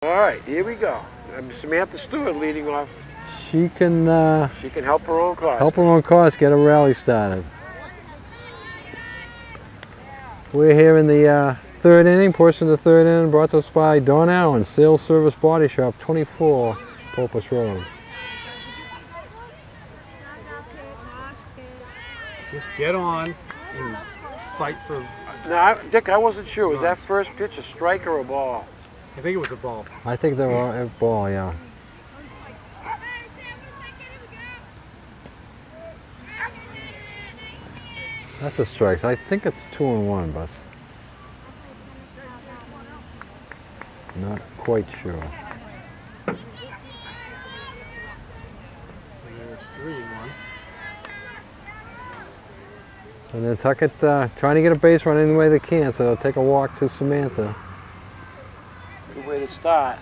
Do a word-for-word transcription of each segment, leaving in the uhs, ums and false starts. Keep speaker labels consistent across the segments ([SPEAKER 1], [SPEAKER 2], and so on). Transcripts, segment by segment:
[SPEAKER 1] All right, here we go. Um, Samantha Stewart leading off.
[SPEAKER 2] She can uh,
[SPEAKER 1] She can help her own cause.
[SPEAKER 2] help her own cause get a rally started. We're here in the uh, third inning, portion of the third inning, brought to us by Don Allen, Sales Service Body Shop, twenty-four Popus Road.
[SPEAKER 3] Just get on and fight for.
[SPEAKER 1] Now, I, Dick, I wasn't sure. Was that first pitch a strike or a ball?
[SPEAKER 3] I think it was a ball.
[SPEAKER 2] I think they were a ball, yeah. That's a strike. I think it's two and one, but not quite sure.
[SPEAKER 3] And there's three and one.
[SPEAKER 2] And then Tuckett uh, trying to get a base run any way they can, so they'll take a walk to Samantha.
[SPEAKER 1] Good way to start.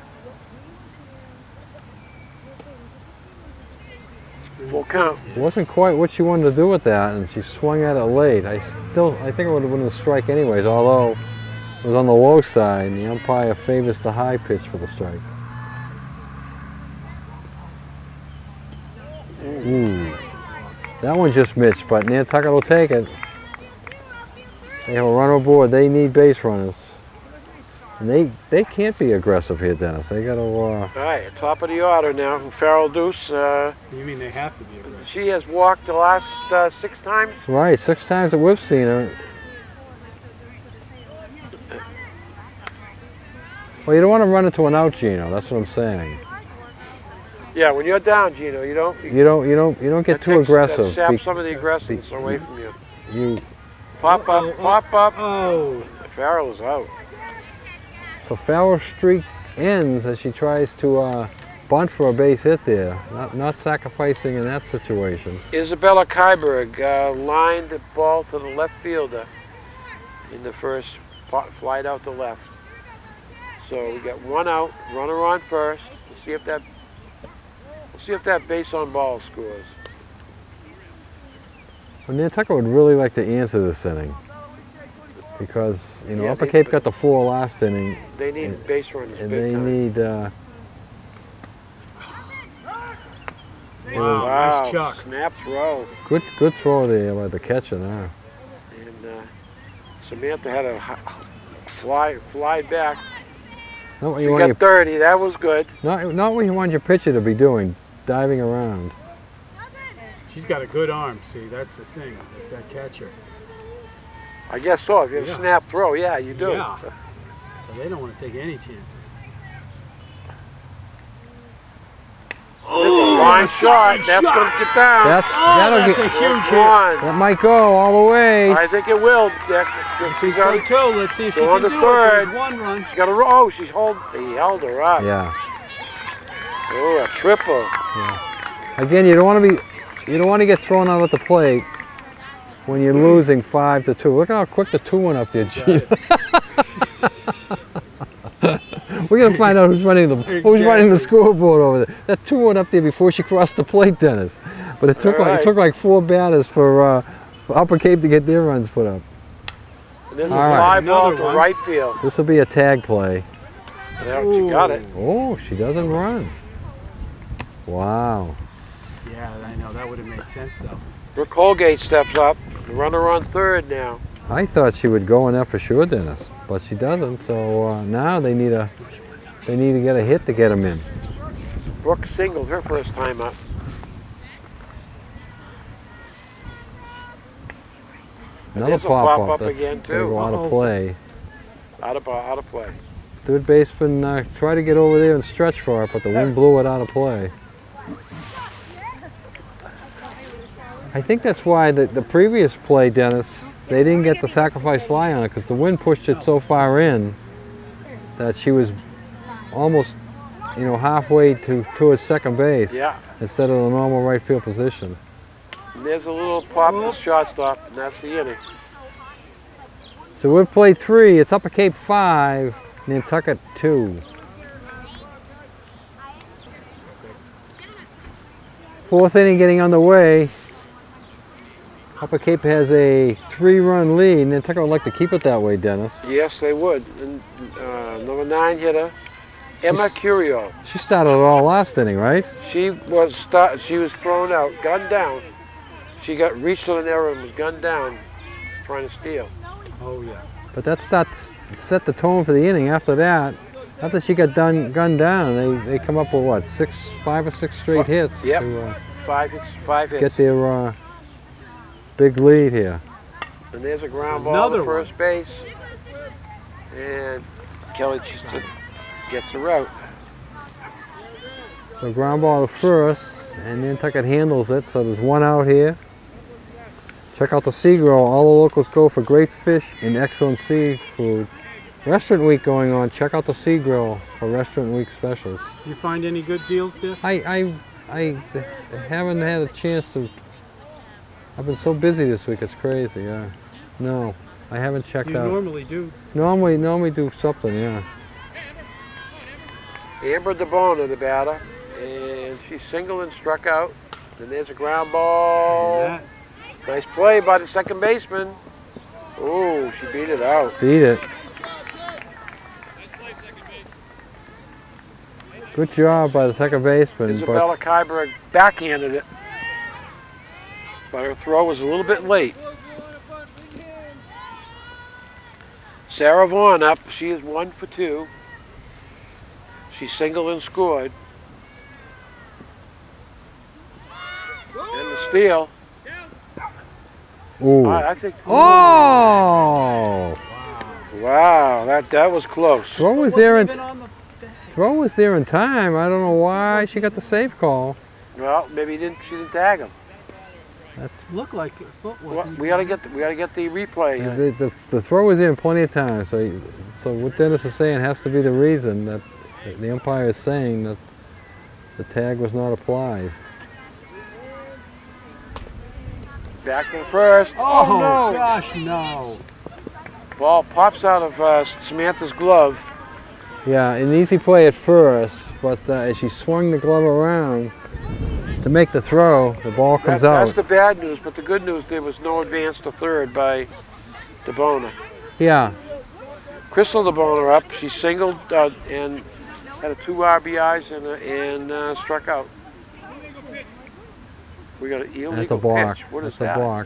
[SPEAKER 1] Full count.
[SPEAKER 2] It wasn't quite what she wanted to do with that, and she swung at it late. I still, I think it would have been a strike anyways, although it was on the low side, and the umpire favors the high pitch for the strike. Ooh. That one just missed, but Nantucket will take it. They have a runner aboard. They need base runners. And they, they can't be aggressive here, Dennis. They got to... Uh,
[SPEAKER 1] All right, top of the order now from Farrell Deuce. Uh,
[SPEAKER 3] You mean they have to be aggressive?
[SPEAKER 1] she has walked the last uh, six times.
[SPEAKER 2] right, six times that we've seen her. Well, you don't want to run into an out, Gino. That's what I'm saying.
[SPEAKER 1] Yeah, when you're down, Gino, you don't.
[SPEAKER 2] You don't, you don't, you don't get
[SPEAKER 1] that
[SPEAKER 2] too
[SPEAKER 1] takes-
[SPEAKER 2] aggressive.
[SPEAKER 1] That saps
[SPEAKER 2] Be-
[SPEAKER 1] some of the aggressiveness away from you.
[SPEAKER 2] You,
[SPEAKER 1] Pop up, pop up.
[SPEAKER 3] Oh,
[SPEAKER 1] Farrell's out.
[SPEAKER 2] so Farrell's streak ends as she tries to uh, bunt for a base hit there. Not, not sacrificing in that situation.
[SPEAKER 1] Isabella Kyberg uh, lined the ball to the left fielder in the first pot, flied out to left. So we got one out, runner on first. Let's see if that we'll see if that base on ball scores.
[SPEAKER 2] Well, Nantucket would really like to answer this inning because, you know,
[SPEAKER 1] Yeah,
[SPEAKER 2] Upper
[SPEAKER 1] they-
[SPEAKER 2] Cape got the four last inning,
[SPEAKER 1] They need
[SPEAKER 2] And-
[SPEAKER 1] base runners
[SPEAKER 2] and
[SPEAKER 1] big
[SPEAKER 2] they
[SPEAKER 1] time.
[SPEAKER 2] need. Uh,
[SPEAKER 3] wow,
[SPEAKER 1] Wow,
[SPEAKER 3] nice chuck.
[SPEAKER 1] snap throw.
[SPEAKER 2] good, good throw there by the catcher now.
[SPEAKER 1] And uh, Samantha had a h- fly, fly back.
[SPEAKER 2] Not what
[SPEAKER 1] She
[SPEAKER 2] you want
[SPEAKER 1] got
[SPEAKER 2] your,
[SPEAKER 1] thirty, that was good.
[SPEAKER 2] not, not what you want your pitcher to be doing, diving around.
[SPEAKER 3] She's got a good arm. See, that's the thing. That, that catcher.
[SPEAKER 1] I guess so, if you have
[SPEAKER 3] Yeah.
[SPEAKER 1] a snap throw, yeah, you do.
[SPEAKER 3] Yeah. So they don't want to take any chances.
[SPEAKER 1] There's a line shot, that's
[SPEAKER 3] shot.
[SPEAKER 1] gonna get down.
[SPEAKER 2] That's
[SPEAKER 3] Oh,
[SPEAKER 2] that'll
[SPEAKER 3] that's
[SPEAKER 2] get.
[SPEAKER 3] a huge
[SPEAKER 1] There's
[SPEAKER 3] hit.
[SPEAKER 1] one.
[SPEAKER 2] That might go all the way.
[SPEAKER 1] I think it will, Dick.
[SPEAKER 3] I
[SPEAKER 1] She's
[SPEAKER 3] think
[SPEAKER 1] got,
[SPEAKER 3] so too. Let's see if she
[SPEAKER 1] Go on
[SPEAKER 3] can
[SPEAKER 1] to
[SPEAKER 3] do
[SPEAKER 1] third.
[SPEAKER 3] it. There's one run.
[SPEAKER 1] she's got a, oh, she's hold, he held her up.
[SPEAKER 2] Yeah.
[SPEAKER 1] Oh, a triple.
[SPEAKER 2] Again, you don't want to be, you don't want to get thrown out at the plate when you're losing five to two. Look at how quick the two went up there, Gino. We're gonna find out who's running the who's running the scoreboard over there. That two went up there before she crossed the plate, Dennis. But it took
[SPEAKER 1] All
[SPEAKER 2] like
[SPEAKER 1] right.
[SPEAKER 2] it took like four batters for, uh, for Upper Cape to get their runs put up.
[SPEAKER 1] And there's a
[SPEAKER 2] All right.
[SPEAKER 1] fly ball
[SPEAKER 3] Another
[SPEAKER 1] to
[SPEAKER 3] one.
[SPEAKER 1] right field.
[SPEAKER 2] This will be a tag play.
[SPEAKER 1] Yeah, she got it.
[SPEAKER 2] Oh, she doesn't run. Wow.
[SPEAKER 3] Yeah, I know. That would have made sense though.
[SPEAKER 1] Brooke Holgate steps up. The runner on third now.
[SPEAKER 2] I thought she would go in there for sure, Dennis, but she doesn't. So uh, now they need a, they need to get a hit to get them in.
[SPEAKER 1] Brooke singled her first time up.
[SPEAKER 2] Another
[SPEAKER 1] There's a
[SPEAKER 2] pop,
[SPEAKER 1] pop up
[SPEAKER 2] that's
[SPEAKER 1] again,
[SPEAKER 2] gonna
[SPEAKER 1] too.
[SPEAKER 2] go out
[SPEAKER 3] Uh-oh.
[SPEAKER 2] of play.
[SPEAKER 1] Out of, out of play.
[SPEAKER 2] Third baseman uh, tried to get over there and stretch for it, but the wind blew it out of play. I think that's why the, the previous play, Dennis, they didn't get the sacrifice fly on it because the wind pushed it so far in that she was almost, you know, halfway to towards second base
[SPEAKER 1] Yeah.
[SPEAKER 2] instead of the normal right field position.
[SPEAKER 1] And there's a little pop to shortstop, and that's the inning.
[SPEAKER 2] So we've played three. It's Upper Cape five, Nantucket two. Fourth inning getting underway. Upper Cape has a three-run lead. Nantucket would like to keep it that way, Dennis.
[SPEAKER 1] Yes, they would. And uh, number nine hitter, Emma Curio.
[SPEAKER 2] She started it all last inning, right?
[SPEAKER 1] She was start, She was thrown out, gunned down. She got reached on an error and was gunned down, trying to steal.
[SPEAKER 3] Oh yeah.
[SPEAKER 2] But that starts to set the tone for the inning. After that, after she got done gunned down, they, they come up with what, six, five or six straight hits
[SPEAKER 1] Yep.
[SPEAKER 2] to uh,
[SPEAKER 1] Five hits. Five hits.
[SPEAKER 2] get their uh, big lead here.
[SPEAKER 1] And there's a ground ball
[SPEAKER 3] Another
[SPEAKER 1] to first base. And Kelly just gets her out.
[SPEAKER 2] So ground ball to first, and Nantucket handles it. So there's one out here. Check out the Sea Grill. All the locals go for great fish and excellent seafood. Restaurant week going on. Check out the Sea Grill for restaurant week specials.
[SPEAKER 3] You find any good deals, Diff?
[SPEAKER 2] I, I, I haven't had a chance to. I've been so busy this week. It's crazy. Yeah. No, I haven't checked
[SPEAKER 3] You
[SPEAKER 2] out.
[SPEAKER 3] normally do.
[SPEAKER 2] Normally, normally do something. Yeah.
[SPEAKER 1] Amber DeBona, the batter. And she singled and struck out. And there's a ground ball.
[SPEAKER 3] And that,
[SPEAKER 1] Nice play by the second baseman. Oh, she beat it out.
[SPEAKER 2] Beat it. Good job by the second baseman. But
[SPEAKER 1] Isabella Kyberg backhanded it. But her throw was a little bit late. Sarah Vaughn up. She is one for two. She singled and scored. And the steal.
[SPEAKER 2] ooh.
[SPEAKER 1] I, I think.
[SPEAKER 2] Oh!
[SPEAKER 1] Wow, that that was close.
[SPEAKER 2] Throw was there in throw was there in time. I don't know why she got the safe call.
[SPEAKER 1] Well, maybe didn't she didn't tag him.
[SPEAKER 2] That's
[SPEAKER 3] looked like her foot
[SPEAKER 1] Well,
[SPEAKER 3] wasn't.
[SPEAKER 1] we gotta get the, we gotta get the replay. uh,
[SPEAKER 2] the, the the throw was in plenty of time. So so what Dennis is saying has to be the reason that the umpire is saying that the tag was not applied.
[SPEAKER 1] Back to the first.
[SPEAKER 3] Oh,
[SPEAKER 1] Oh, no!
[SPEAKER 3] gosh, no.
[SPEAKER 1] Ball pops out of uh, Samantha's glove.
[SPEAKER 2] Yeah, an easy play at first, but uh, as she swung the glove around to make the throw, the ball comes
[SPEAKER 1] That-
[SPEAKER 2] out.
[SPEAKER 1] That's the bad news, but the good news, there was no advance to third by DeBona.
[SPEAKER 2] Yeah,
[SPEAKER 1] Crystal DeBona up. She singled uh, and had a two R B Is and, uh, and uh, struck out. We got an
[SPEAKER 2] that's a
[SPEAKER 1] illegal
[SPEAKER 2] block.
[SPEAKER 1] pitch. What is
[SPEAKER 2] That's
[SPEAKER 1] that?
[SPEAKER 2] a block.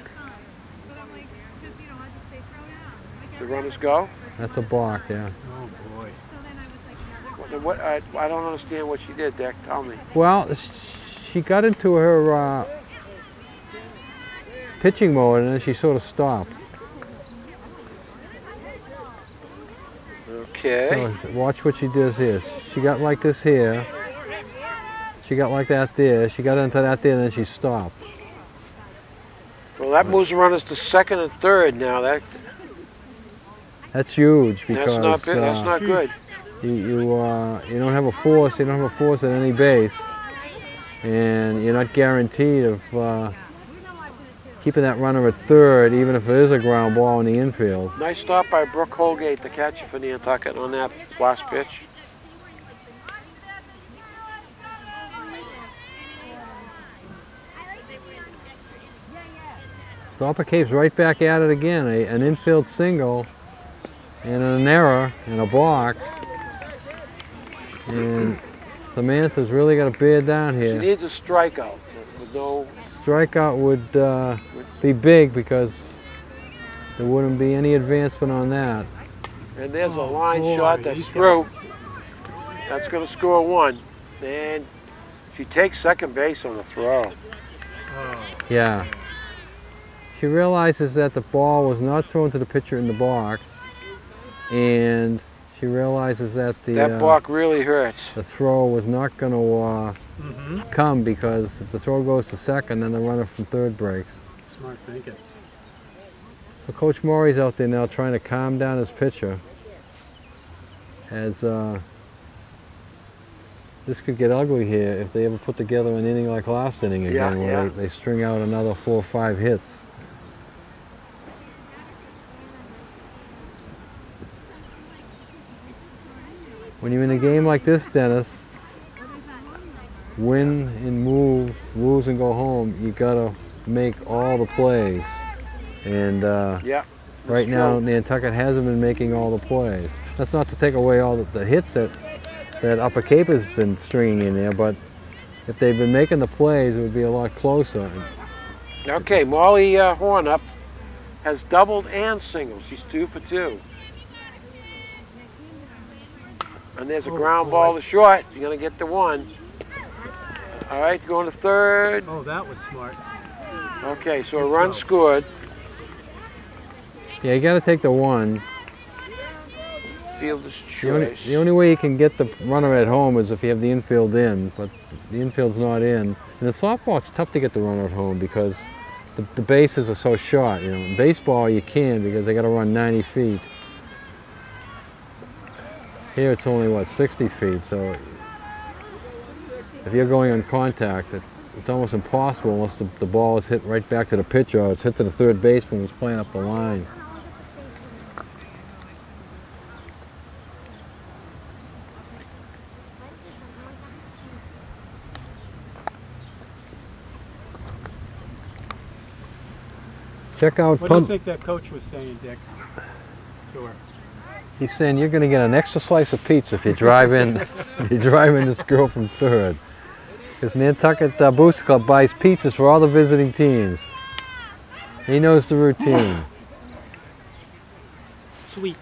[SPEAKER 1] The runners go?
[SPEAKER 2] That's a block, yeah.
[SPEAKER 3] Oh, boy.
[SPEAKER 1] What, what, I, I don't understand what she did, Dick. Tell me.
[SPEAKER 2] Well, sh- she got into her uh, pitching mode and then she sort of stopped.
[SPEAKER 1] Okay.
[SPEAKER 2] So watch what she does here. She got like this here. She got like that there. She got into that there and then she stopped.
[SPEAKER 1] Well, that moves the runners to second and third now. That
[SPEAKER 2] That's huge because
[SPEAKER 1] That's not good.
[SPEAKER 2] uh,
[SPEAKER 1] That's not good.
[SPEAKER 2] you you, uh, you don't have a force. You don't have a force at any base, and you're not guaranteed of uh, keeping that runner at third, even if it is a ground ball in the infield.
[SPEAKER 1] Nice stop by Brooke Holgate, the catcher for Nantucket, on that last pitch.
[SPEAKER 2] So Upper Cape's right back at it again. A, an infield single, and an error, and a block. And Samantha's really got to bear down
[SPEAKER 1] She
[SPEAKER 2] here.
[SPEAKER 1] needs a strikeout with no.
[SPEAKER 2] Strikeout would uh, be big because there wouldn't be any advancement on that.
[SPEAKER 1] And there's a
[SPEAKER 3] Oh,
[SPEAKER 1] line
[SPEAKER 3] boy,
[SPEAKER 1] shot that's
[SPEAKER 3] he's got-
[SPEAKER 1] through. That's going to score one. And she takes second base on the throw.
[SPEAKER 3] Oh,
[SPEAKER 2] Yeah. She realizes that the ball was not thrown to the pitcher in the box, and she realizes that the
[SPEAKER 1] That
[SPEAKER 2] uh,
[SPEAKER 1] block really hurts.
[SPEAKER 2] the throw was not going to uh,
[SPEAKER 3] mm-hmm.
[SPEAKER 2] come because if the throw goes to second, then the runner from third breaks.
[SPEAKER 3] Smart thinking.
[SPEAKER 2] So Coach Maury's out there now trying to calm down his pitcher, as uh, this could get ugly here if they ever put together an inning like last inning again,
[SPEAKER 1] Yeah,
[SPEAKER 2] where
[SPEAKER 1] yeah.
[SPEAKER 2] They, they string out another four or five hits. When you're in a game like this, Dennis, win and move, lose and go home, you gotta make all the plays. And uh,
[SPEAKER 1] Yeah.
[SPEAKER 2] right
[SPEAKER 1] that's
[SPEAKER 2] now,
[SPEAKER 1] true.
[SPEAKER 2] Nantucket hasn't been making all the plays. That's not to take away all the, the hits that that Upper Cape has been stringing in there, but if they've been making the plays, it would be a lot closer.
[SPEAKER 1] Okay, Molly uh, Hornup has doubled and singled. She's two for two. And there's a
[SPEAKER 3] Oh,
[SPEAKER 1] ground
[SPEAKER 3] boy.
[SPEAKER 1] ball to short. You're going to get the one. All right, going to third.
[SPEAKER 3] Oh, that was smart.
[SPEAKER 1] Okay, so a run scored.
[SPEAKER 2] Yeah, you got to take the one.
[SPEAKER 1] Fielder's
[SPEAKER 2] The only,
[SPEAKER 1] choice.
[SPEAKER 2] the only way you can get the runner at home is if you have the infield in, but the infield's not in. And in softball, it's tough to get the runner at home because the, the bases are so short. You know, in baseball you can because they got to run ninety feet. Here it's only what sixty feet, so if you're going on contact, it's, it's almost impossible unless the, the ball is hit right back to the pitcher or it's hit to the third baseman who's playing up the line. Check out
[SPEAKER 3] What do you
[SPEAKER 2] punt.
[SPEAKER 3] think that coach was saying, Dick? To her.
[SPEAKER 2] He's saying you're going to get an extra slice of pizza if you drive in, if you drive in this girl from third. Because Nantucket uh, Booster Club buys pizzas for all the visiting teams. He knows the routine.
[SPEAKER 3] Sweet.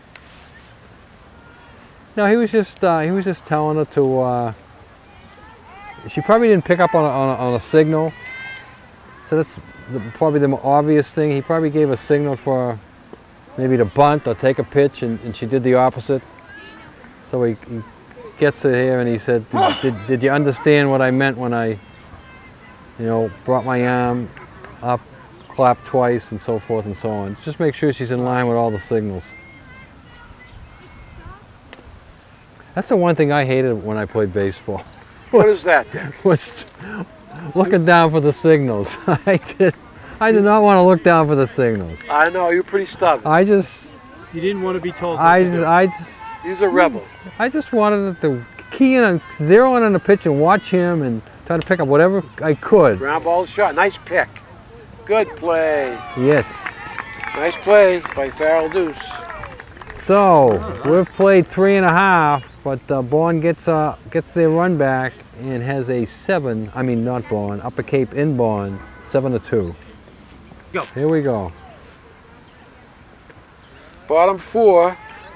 [SPEAKER 2] No, he was just uh, he was just telling her to. Uh, she probably didn't pick up on a, on a, on a signal. So that's the, probably the more obvious thing. He probably gave a signal for maybe to bunt or take a pitch, and, and she did the opposite. So he, he gets it here and he said, did, did, did you understand what I meant when I, you know, brought my arm up, clapped twice, and so forth and so on. Just make sure she's in line with all the signals. That's the one thing I hated when I played baseball.
[SPEAKER 1] What is that, Dick?
[SPEAKER 2] Was looking down for the signals. I did. I did not want to look down for the signals.
[SPEAKER 1] I know, you're pretty stubborn.
[SPEAKER 2] I just,
[SPEAKER 3] You didn't want to be told what
[SPEAKER 2] I
[SPEAKER 3] to
[SPEAKER 2] just,
[SPEAKER 3] do.
[SPEAKER 2] I just,
[SPEAKER 1] He's a rebel.
[SPEAKER 2] I just wanted to key in on, zero in on the pitch and watch him and try to pick up whatever I could.
[SPEAKER 1] Ground ball shot. Nice pick. Good play.
[SPEAKER 2] Yes.
[SPEAKER 1] Nice play by Farrell Deuce.
[SPEAKER 2] So we've played three and a half, but uh, Bourne gets uh, gets their run back and has a seven. I mean, not Bourne. Upper Cape in Bourne, seven to two.
[SPEAKER 3] Go.
[SPEAKER 2] Here we go.
[SPEAKER 1] Bottom four.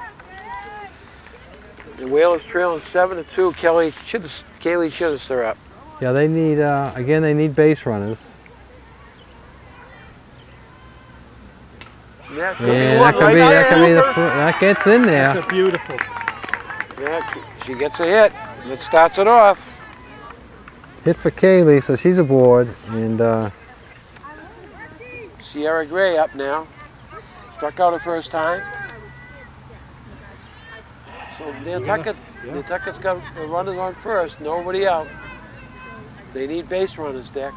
[SPEAKER 1] And Whalers trailing seven to two. Kelly Chittis, Kaylee Chittister up.
[SPEAKER 2] Yeah, they need uh, again. They need base runners.
[SPEAKER 1] That could
[SPEAKER 2] Yeah,
[SPEAKER 1] be one
[SPEAKER 2] that could
[SPEAKER 1] right
[SPEAKER 2] be that could be
[SPEAKER 1] there.
[SPEAKER 2] the fir- that gets in there.
[SPEAKER 3] That's a beautiful.
[SPEAKER 1] Yeah, she gets a hit. That starts it off.
[SPEAKER 2] Hit for Kaylee, so she's aboard, and uh,
[SPEAKER 1] Sierra Gray up now. Struck out her first time. So Nantucket,
[SPEAKER 3] Yeah.
[SPEAKER 1] Nantucket's got the runners on first, nobody out. They need base runners, Dick.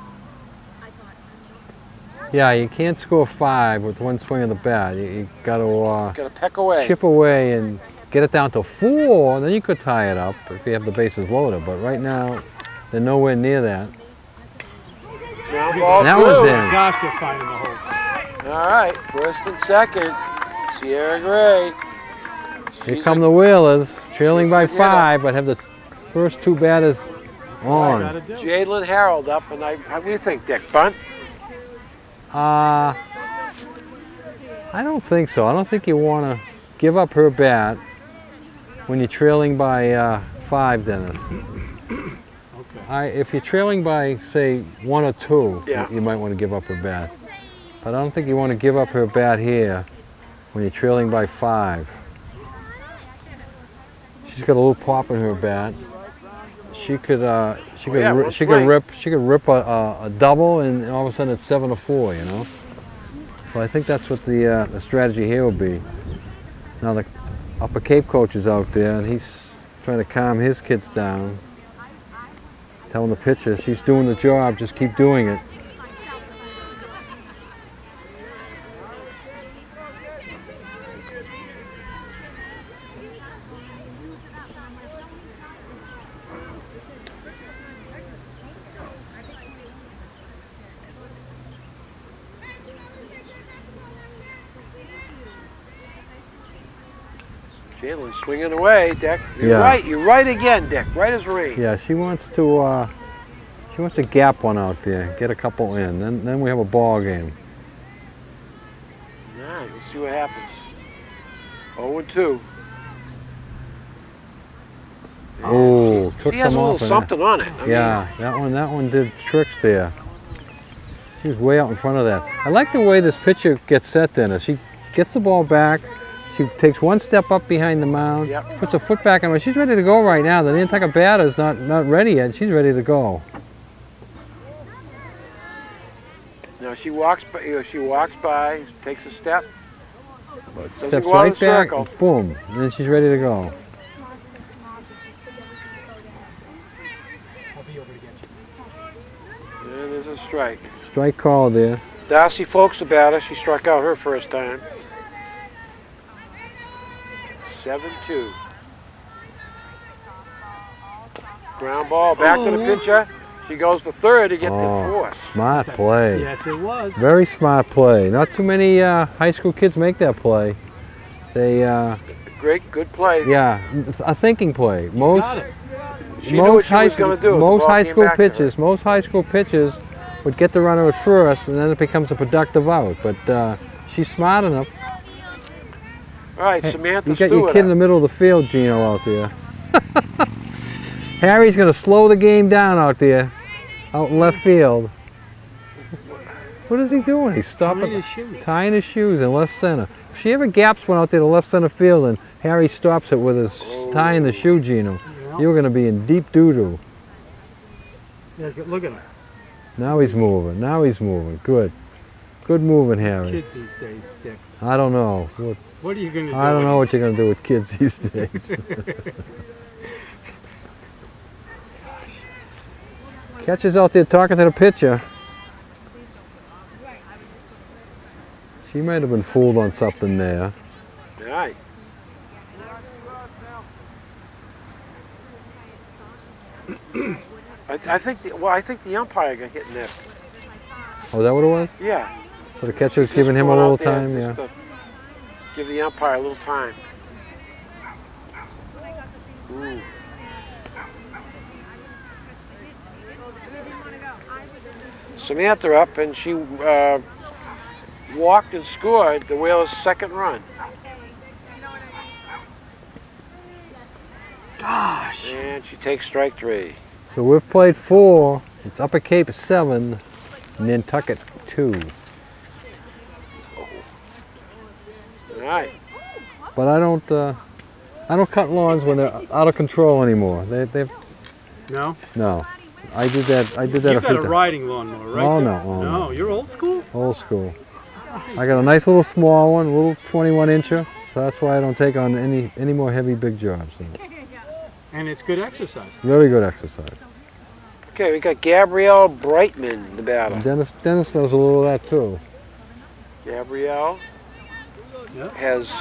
[SPEAKER 2] yeah, you can't score five with one swing of the bat. You, you got to uh,
[SPEAKER 1] Got to peck away.
[SPEAKER 2] chip away and get it down to four, and then you could tie it up if you have the bases loaded. But right now, they're nowhere near that.
[SPEAKER 1] Ground ball
[SPEAKER 2] That
[SPEAKER 1] through.
[SPEAKER 2] one's in.
[SPEAKER 3] Gosh, they're finding the holes.
[SPEAKER 1] All right, first and second. Sierra Gray.
[SPEAKER 2] Here
[SPEAKER 1] She's
[SPEAKER 2] come
[SPEAKER 1] a-
[SPEAKER 2] the Whalers, trailing by
[SPEAKER 1] Good hitter.
[SPEAKER 2] five, but have the first two batters on.
[SPEAKER 3] Gotta do.
[SPEAKER 1] Jadlyn Harold up, and I, how do you think, Dick? Bunt?
[SPEAKER 2] Uh, I don't think so. I don't think you want to give up her bat when you're trailing by uh, five, Dennis.
[SPEAKER 3] Okay.
[SPEAKER 2] I, if you're trailing by, say, one or two,
[SPEAKER 1] Yeah.
[SPEAKER 2] you might want to give up her bat. But I don't think you want to give up her bat here when you're trailing by five. She's got a little pop in her bat. She could, uh, she
[SPEAKER 1] Oh,
[SPEAKER 2] could,
[SPEAKER 1] yeah,
[SPEAKER 2] ri-
[SPEAKER 1] one
[SPEAKER 2] she could
[SPEAKER 1] swing.
[SPEAKER 2] rip, she could rip a, a, a double, and all of a sudden it's seven to four. You know. So I think that's what the uh, the strategy here will be. Now the Upper Cape coach is out there, and he's trying to calm his kids down, telling the pitcher, she's doing the job, just keep doing it.
[SPEAKER 1] Jalen swinging away, Dick. You're
[SPEAKER 2] Yeah.
[SPEAKER 1] right. You're right again, Dick. Right as rain.
[SPEAKER 2] Yeah, she wants to. Uh, she wants to gap one out there, get a couple in. Then, then we have a ball game.
[SPEAKER 1] All right, let's see what happens. oh and two.
[SPEAKER 2] Oh,
[SPEAKER 1] she,
[SPEAKER 2] took
[SPEAKER 1] she has
[SPEAKER 2] some
[SPEAKER 1] a little
[SPEAKER 2] off in
[SPEAKER 1] something on it. I
[SPEAKER 2] Yeah, that one. That one did tricks there. She was way out in front of that. I like the way this pitcher gets set, Dennis. She gets the ball back. She takes one step up behind the mound,
[SPEAKER 1] Yep.
[SPEAKER 2] puts her foot back on her. She's ready to go right now. The Nantucket batter's not not ready yet. She's ready to go.
[SPEAKER 1] Now she walks by. You know, she walks by, takes a step. Doesn't
[SPEAKER 2] Steps
[SPEAKER 1] go out
[SPEAKER 2] right
[SPEAKER 1] of the
[SPEAKER 2] back,
[SPEAKER 1] circle.
[SPEAKER 2] boom, and then she's ready to go.
[SPEAKER 3] I'll be over to get you.
[SPEAKER 1] And there's a strike.
[SPEAKER 2] Strike call there.
[SPEAKER 1] Darcy Folks, the batter. She struck out her first time. seven two. Ground ball back to the pitcher. She goes to third to get
[SPEAKER 2] Oh.
[SPEAKER 1] the force.
[SPEAKER 2] Smart play.
[SPEAKER 3] Yes, it was.
[SPEAKER 2] Very smart play. Not too many uh, high school kids make that play. They, uh,
[SPEAKER 1] Great, good play.
[SPEAKER 2] yeah, a thinking play. Most
[SPEAKER 3] Got it.
[SPEAKER 1] She knew what she
[SPEAKER 2] high
[SPEAKER 1] was going to do. if the
[SPEAKER 2] Most
[SPEAKER 1] ball
[SPEAKER 2] high
[SPEAKER 1] came
[SPEAKER 2] school
[SPEAKER 1] back to her.
[SPEAKER 2] pitches, most high school pitches would get the runner at first, and then it becomes a productive out. But uh, she's smart enough.
[SPEAKER 1] All right,
[SPEAKER 2] Hey,
[SPEAKER 1] Samantha
[SPEAKER 2] you got your
[SPEAKER 1] Stewart.
[SPEAKER 2] kid in the middle of the field, Gino, out there. Harry's going to slow the game down out there, out in left field. What is he doing? He's stopping,
[SPEAKER 3] Tying his shoes.
[SPEAKER 2] tying his shoes in left center. If she ever gaps one out there to left center field and Harry stops it with his tying the shoe, Gino,
[SPEAKER 3] Yeah.
[SPEAKER 2] you're going to be in deep doo-doo.
[SPEAKER 3] Yeah, look at him.
[SPEAKER 2] Now he's moving. Now he's moving. Good. Good moving, Harry.
[SPEAKER 3] Kids these days, Dick.
[SPEAKER 2] I don't know. What,
[SPEAKER 3] What are you going to do?
[SPEAKER 2] I don't
[SPEAKER 3] with
[SPEAKER 2] know what you're going to do with kids these days. Catcher's out there talking to the pitcher. She might have been fooled on something there.
[SPEAKER 1] All right. I, I think the, well, I think the umpire got hit in there.
[SPEAKER 2] Oh, is that what it was?
[SPEAKER 1] Yeah.
[SPEAKER 2] So the catcher was
[SPEAKER 1] Just
[SPEAKER 2] giving him a
[SPEAKER 1] going
[SPEAKER 2] little
[SPEAKER 1] out there
[SPEAKER 2] time, yeah.
[SPEAKER 1] just to Give the umpire a little time. Ooh. Samantha up, and she uh, walked and scored the Whalers' second run.
[SPEAKER 3] Gosh.
[SPEAKER 1] And she takes strike three.
[SPEAKER 2] So we've played four. It's Upper Cape seven, Nantucket two.
[SPEAKER 1] All right.
[SPEAKER 2] But I don't, uh, I don't cut lawns when they're out of control anymore. They, they've
[SPEAKER 3] No?
[SPEAKER 2] no. I did that. I did that
[SPEAKER 3] You
[SPEAKER 2] a few
[SPEAKER 3] got a
[SPEAKER 2] times.
[SPEAKER 3] riding lawnmower, right?
[SPEAKER 2] Oh,
[SPEAKER 3] there?
[SPEAKER 2] no, oh,
[SPEAKER 3] no.
[SPEAKER 2] no.
[SPEAKER 3] You're old school?
[SPEAKER 2] Old school. I got a nice little small one, a little twenty-one incher. So that's why I don't take on any any more heavy big jobs. So
[SPEAKER 3] And it's good exercise.
[SPEAKER 2] very good exercise.
[SPEAKER 1] Okay, we got Gabrielle Brightman, the batter.
[SPEAKER 2] Dennis Dennis does a little of that too.
[SPEAKER 1] Gabrielle
[SPEAKER 3] Yep.
[SPEAKER 1] has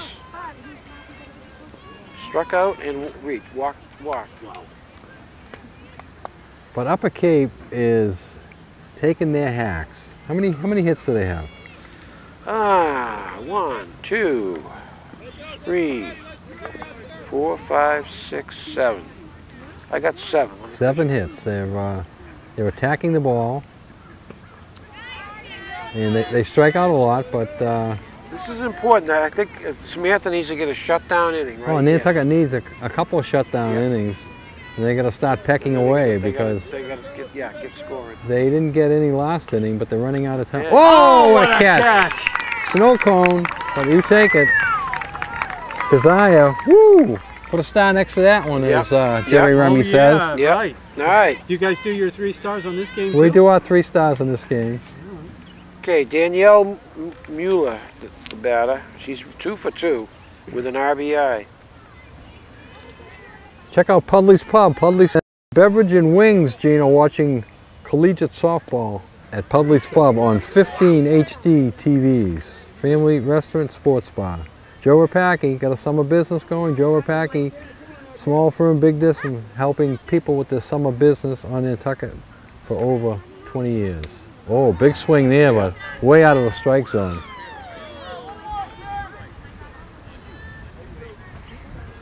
[SPEAKER 1] struck out and reached, walked, walked.
[SPEAKER 2] But Upper Cape is taking their hacks. How many how many hits do they have?
[SPEAKER 1] Ah, one, two, three, four, five, six, seven. I got seven. Let me
[SPEAKER 2] Seven hits. They're uh, they're attacking the ball, and they, they strike out a lot. But uh,
[SPEAKER 1] This is important. I think if Samantha needs to get a shutdown inning, right?
[SPEAKER 2] oh, Nantucket needs a, a couple of shutdown
[SPEAKER 1] Yeah.
[SPEAKER 2] innings, and they got to start pecking
[SPEAKER 1] They gotta-
[SPEAKER 2] away
[SPEAKER 1] they gotta-
[SPEAKER 2] because
[SPEAKER 1] they got to get yeah get scoring.
[SPEAKER 2] they didn't get any last inning, but they're running out of time.
[SPEAKER 1] Yeah.
[SPEAKER 2] Oh, what a
[SPEAKER 3] What
[SPEAKER 2] catch! Snow cone, but you take it. Keziah, woo! Put a star next to that one,
[SPEAKER 1] Yep.
[SPEAKER 2] as uh, Jerry
[SPEAKER 1] Yep.
[SPEAKER 2] Remy
[SPEAKER 3] Oh,
[SPEAKER 2] says.
[SPEAKER 3] yeah,
[SPEAKER 1] Yep.
[SPEAKER 3] right.
[SPEAKER 1] All right.
[SPEAKER 3] Do you guys do your three stars on this game
[SPEAKER 2] We
[SPEAKER 3] too?
[SPEAKER 2] do our three stars in this game.
[SPEAKER 1] Okay, Danielle M- Mueller, the, the batter. She's two for two with an R B I.
[SPEAKER 2] Check out Pudley's Pub. Pudley's Beverage and Wings, Gino, watching collegiate softball at Pudley's Pub on fifteen H D T Vs. Family Restaurant Sports Bar. Joe Rapacki, got a summer business going. Joe Rapacki, small firm, big distance, helping people with their summer business on Nantucket for over twenty years. Oh, big swing there, but way out of the strike zone.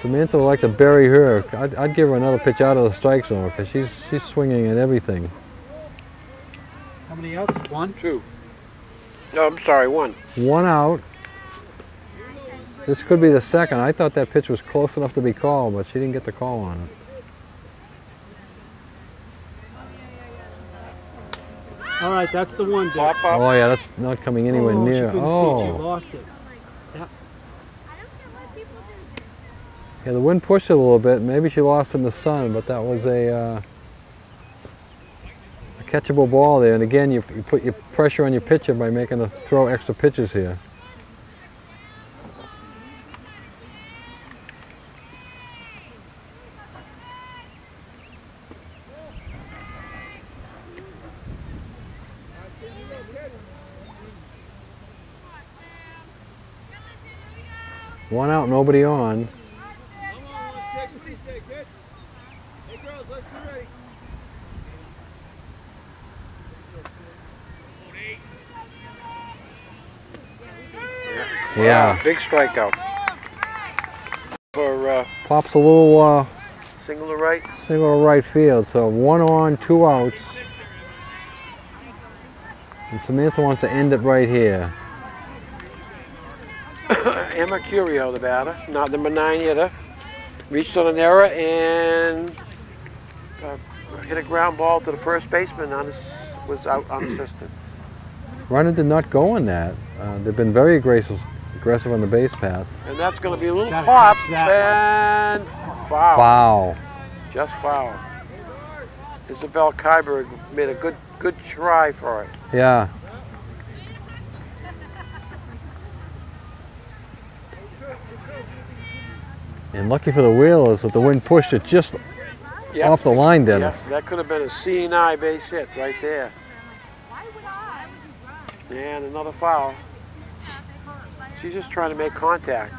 [SPEAKER 2] Samantha would like to bury her. I'd, I'd give her another pitch out of the strike zone because she's she's swinging at everything.
[SPEAKER 3] How many outs? One?
[SPEAKER 1] Two. No, I'm sorry, one.
[SPEAKER 2] One out. This could be the second. I thought that pitch was close enough to be called, but she didn't get the call on it.
[SPEAKER 3] All right, that's the one, Dick.
[SPEAKER 1] Pop up.
[SPEAKER 2] Oh yeah, that's not coming anywhere
[SPEAKER 3] oh,
[SPEAKER 2] near.
[SPEAKER 3] She couldn't
[SPEAKER 2] Oh.
[SPEAKER 3] see it. She lost it. Yeah.
[SPEAKER 2] Yeah, the wind pushed it a little bit. Maybe she lost in the sun, but that was a, uh, a catchable ball there. And again, you, you put your pressure on your pitcher by making her throw extra pitches here. One out, nobody on. Yeah.
[SPEAKER 1] Wow, big strikeout. For uh,
[SPEAKER 2] Pops a little uh,
[SPEAKER 1] single to right.
[SPEAKER 2] single to right field. So one on, two outs. And Samantha wants to end it right here.
[SPEAKER 1] Emma Curio, the batter, not number nine hitter, reached on an error and uh, hit a ground ball to the first baseman. Unass was out unassisted.
[SPEAKER 2] Runner did not go in that. Uh, they've been very aggressive, aggressive on the base paths.
[SPEAKER 1] And that's going to be a little
[SPEAKER 3] Gotta
[SPEAKER 1] pop
[SPEAKER 3] catch that
[SPEAKER 1] and foul.
[SPEAKER 2] Foul.
[SPEAKER 1] Just foul. Isabel Kyberg made a good good try for it.
[SPEAKER 2] Yeah. And lucky for the Wheelers that the wind pushed it just
[SPEAKER 1] Yep.
[SPEAKER 2] off the line, Dennis.
[SPEAKER 1] Yep, that could have been a C and I base hit right there. And another foul. She's just trying to make contact.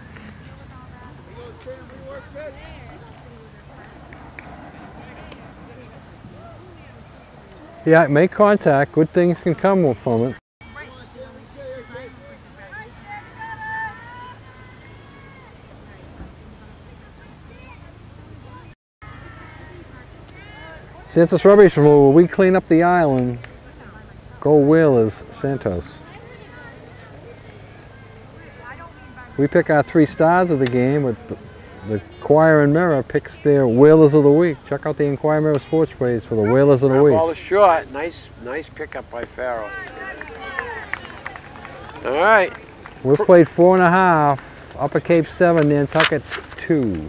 [SPEAKER 2] Yeah, make contact. Good things can come from it. Santos rubbish removal. We clean up the island. Go Whalers, Santos. We pick our three stars of the game, but the, the Inquirer and Mirror picks their Whalers of the Week. Check out the Inquirer Mirror Sports page for the Whalers of the
[SPEAKER 1] Ground
[SPEAKER 2] Week.
[SPEAKER 1] ball is short. Nice, nice pickup by Farrell. All right.
[SPEAKER 2] We played four and a half. Upper Cape seven, Nantucket two.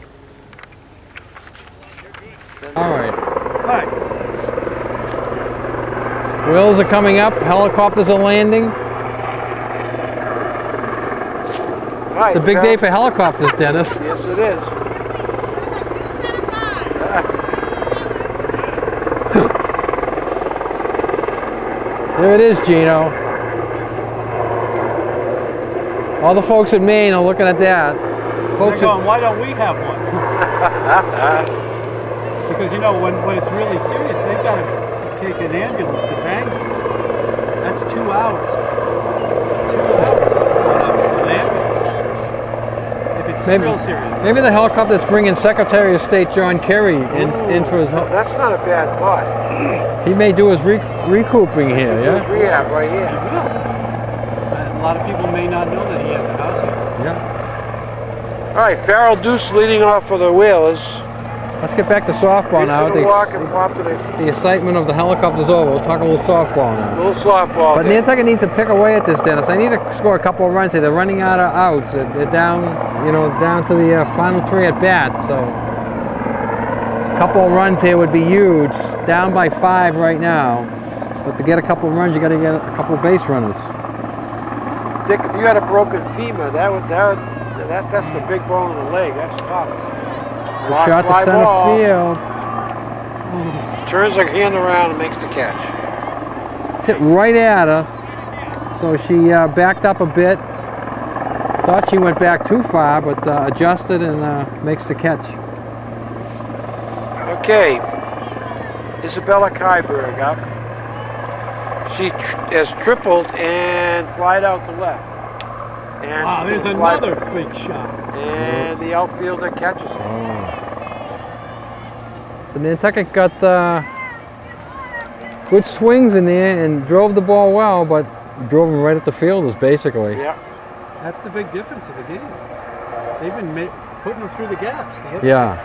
[SPEAKER 2] All right.
[SPEAKER 3] Hi.
[SPEAKER 2] Wheels are coming up. Helicopters are landing.
[SPEAKER 1] All right,
[SPEAKER 2] It's a big
[SPEAKER 1] Farrell.
[SPEAKER 2] day for helicopters, Dennis.
[SPEAKER 1] Yes, it is.
[SPEAKER 2] There it is, Gino. All the folks in Maine are looking at that. Folks
[SPEAKER 3] They're
[SPEAKER 2] at,
[SPEAKER 3] going, why don't we have one? Because you know, when, when it's really serious, they've got to take an ambulance to Bangor. That's two hours. Two hours on an ambulance. If it's
[SPEAKER 2] maybe,
[SPEAKER 3] real serious.
[SPEAKER 2] maybe the helicopter's bringing Secretary of State John Kerry in, in for his.
[SPEAKER 1] That's not a bad thought.
[SPEAKER 2] He may do his re recouping here,
[SPEAKER 1] There's
[SPEAKER 2] yeah?
[SPEAKER 1] rehab right
[SPEAKER 3] It
[SPEAKER 1] here.
[SPEAKER 3] will. And a lot of people may not know that he has a house here.
[SPEAKER 2] Yeah.
[SPEAKER 1] All right, Farrell Deuce leading off for the Whalers.
[SPEAKER 2] Let's get back to softball now.
[SPEAKER 1] Into the walk and pop to the
[SPEAKER 2] The excitement of the helicopter's over. We'll talk a little softball now.
[SPEAKER 1] little softball.
[SPEAKER 2] But
[SPEAKER 1] there.
[SPEAKER 2] Nantucket needs to pick away at this, Dennis. They need to score a couple of runs here. They're running out of outs. They're they're down, you know, down to the uh, final three at bat. So a couple of runs here would be huge. Down by five right now. But to get a couple of runs, you got to get a couple of base runners.
[SPEAKER 1] Dick, if you had a broken femur, that would that would, that that's the big bone of the leg. That's tough. Lot
[SPEAKER 2] Shot to
[SPEAKER 1] fly
[SPEAKER 2] center
[SPEAKER 1] ball.
[SPEAKER 2] field.
[SPEAKER 1] Turns her hand around and makes the catch.
[SPEAKER 2] Hit right at us. So she uh, backed up a bit. Thought she went back too far, but uh, adjusted and uh, makes the catch.
[SPEAKER 1] Okay, Isabella Kyberg up. She tr has tripled and flied out to left. And
[SPEAKER 3] Wow,
[SPEAKER 1] she
[SPEAKER 3] there's
[SPEAKER 1] didn't fly-
[SPEAKER 3] another big shot.
[SPEAKER 1] And the outfielder catches it.
[SPEAKER 2] Oh. So Nantucket got uh, good swings in there and drove the ball well, but drove them right at the fielders, basically.
[SPEAKER 1] Yeah.
[SPEAKER 3] That's the big difference of the game. They've been ma putting them through the gaps. The other
[SPEAKER 2] Yeah.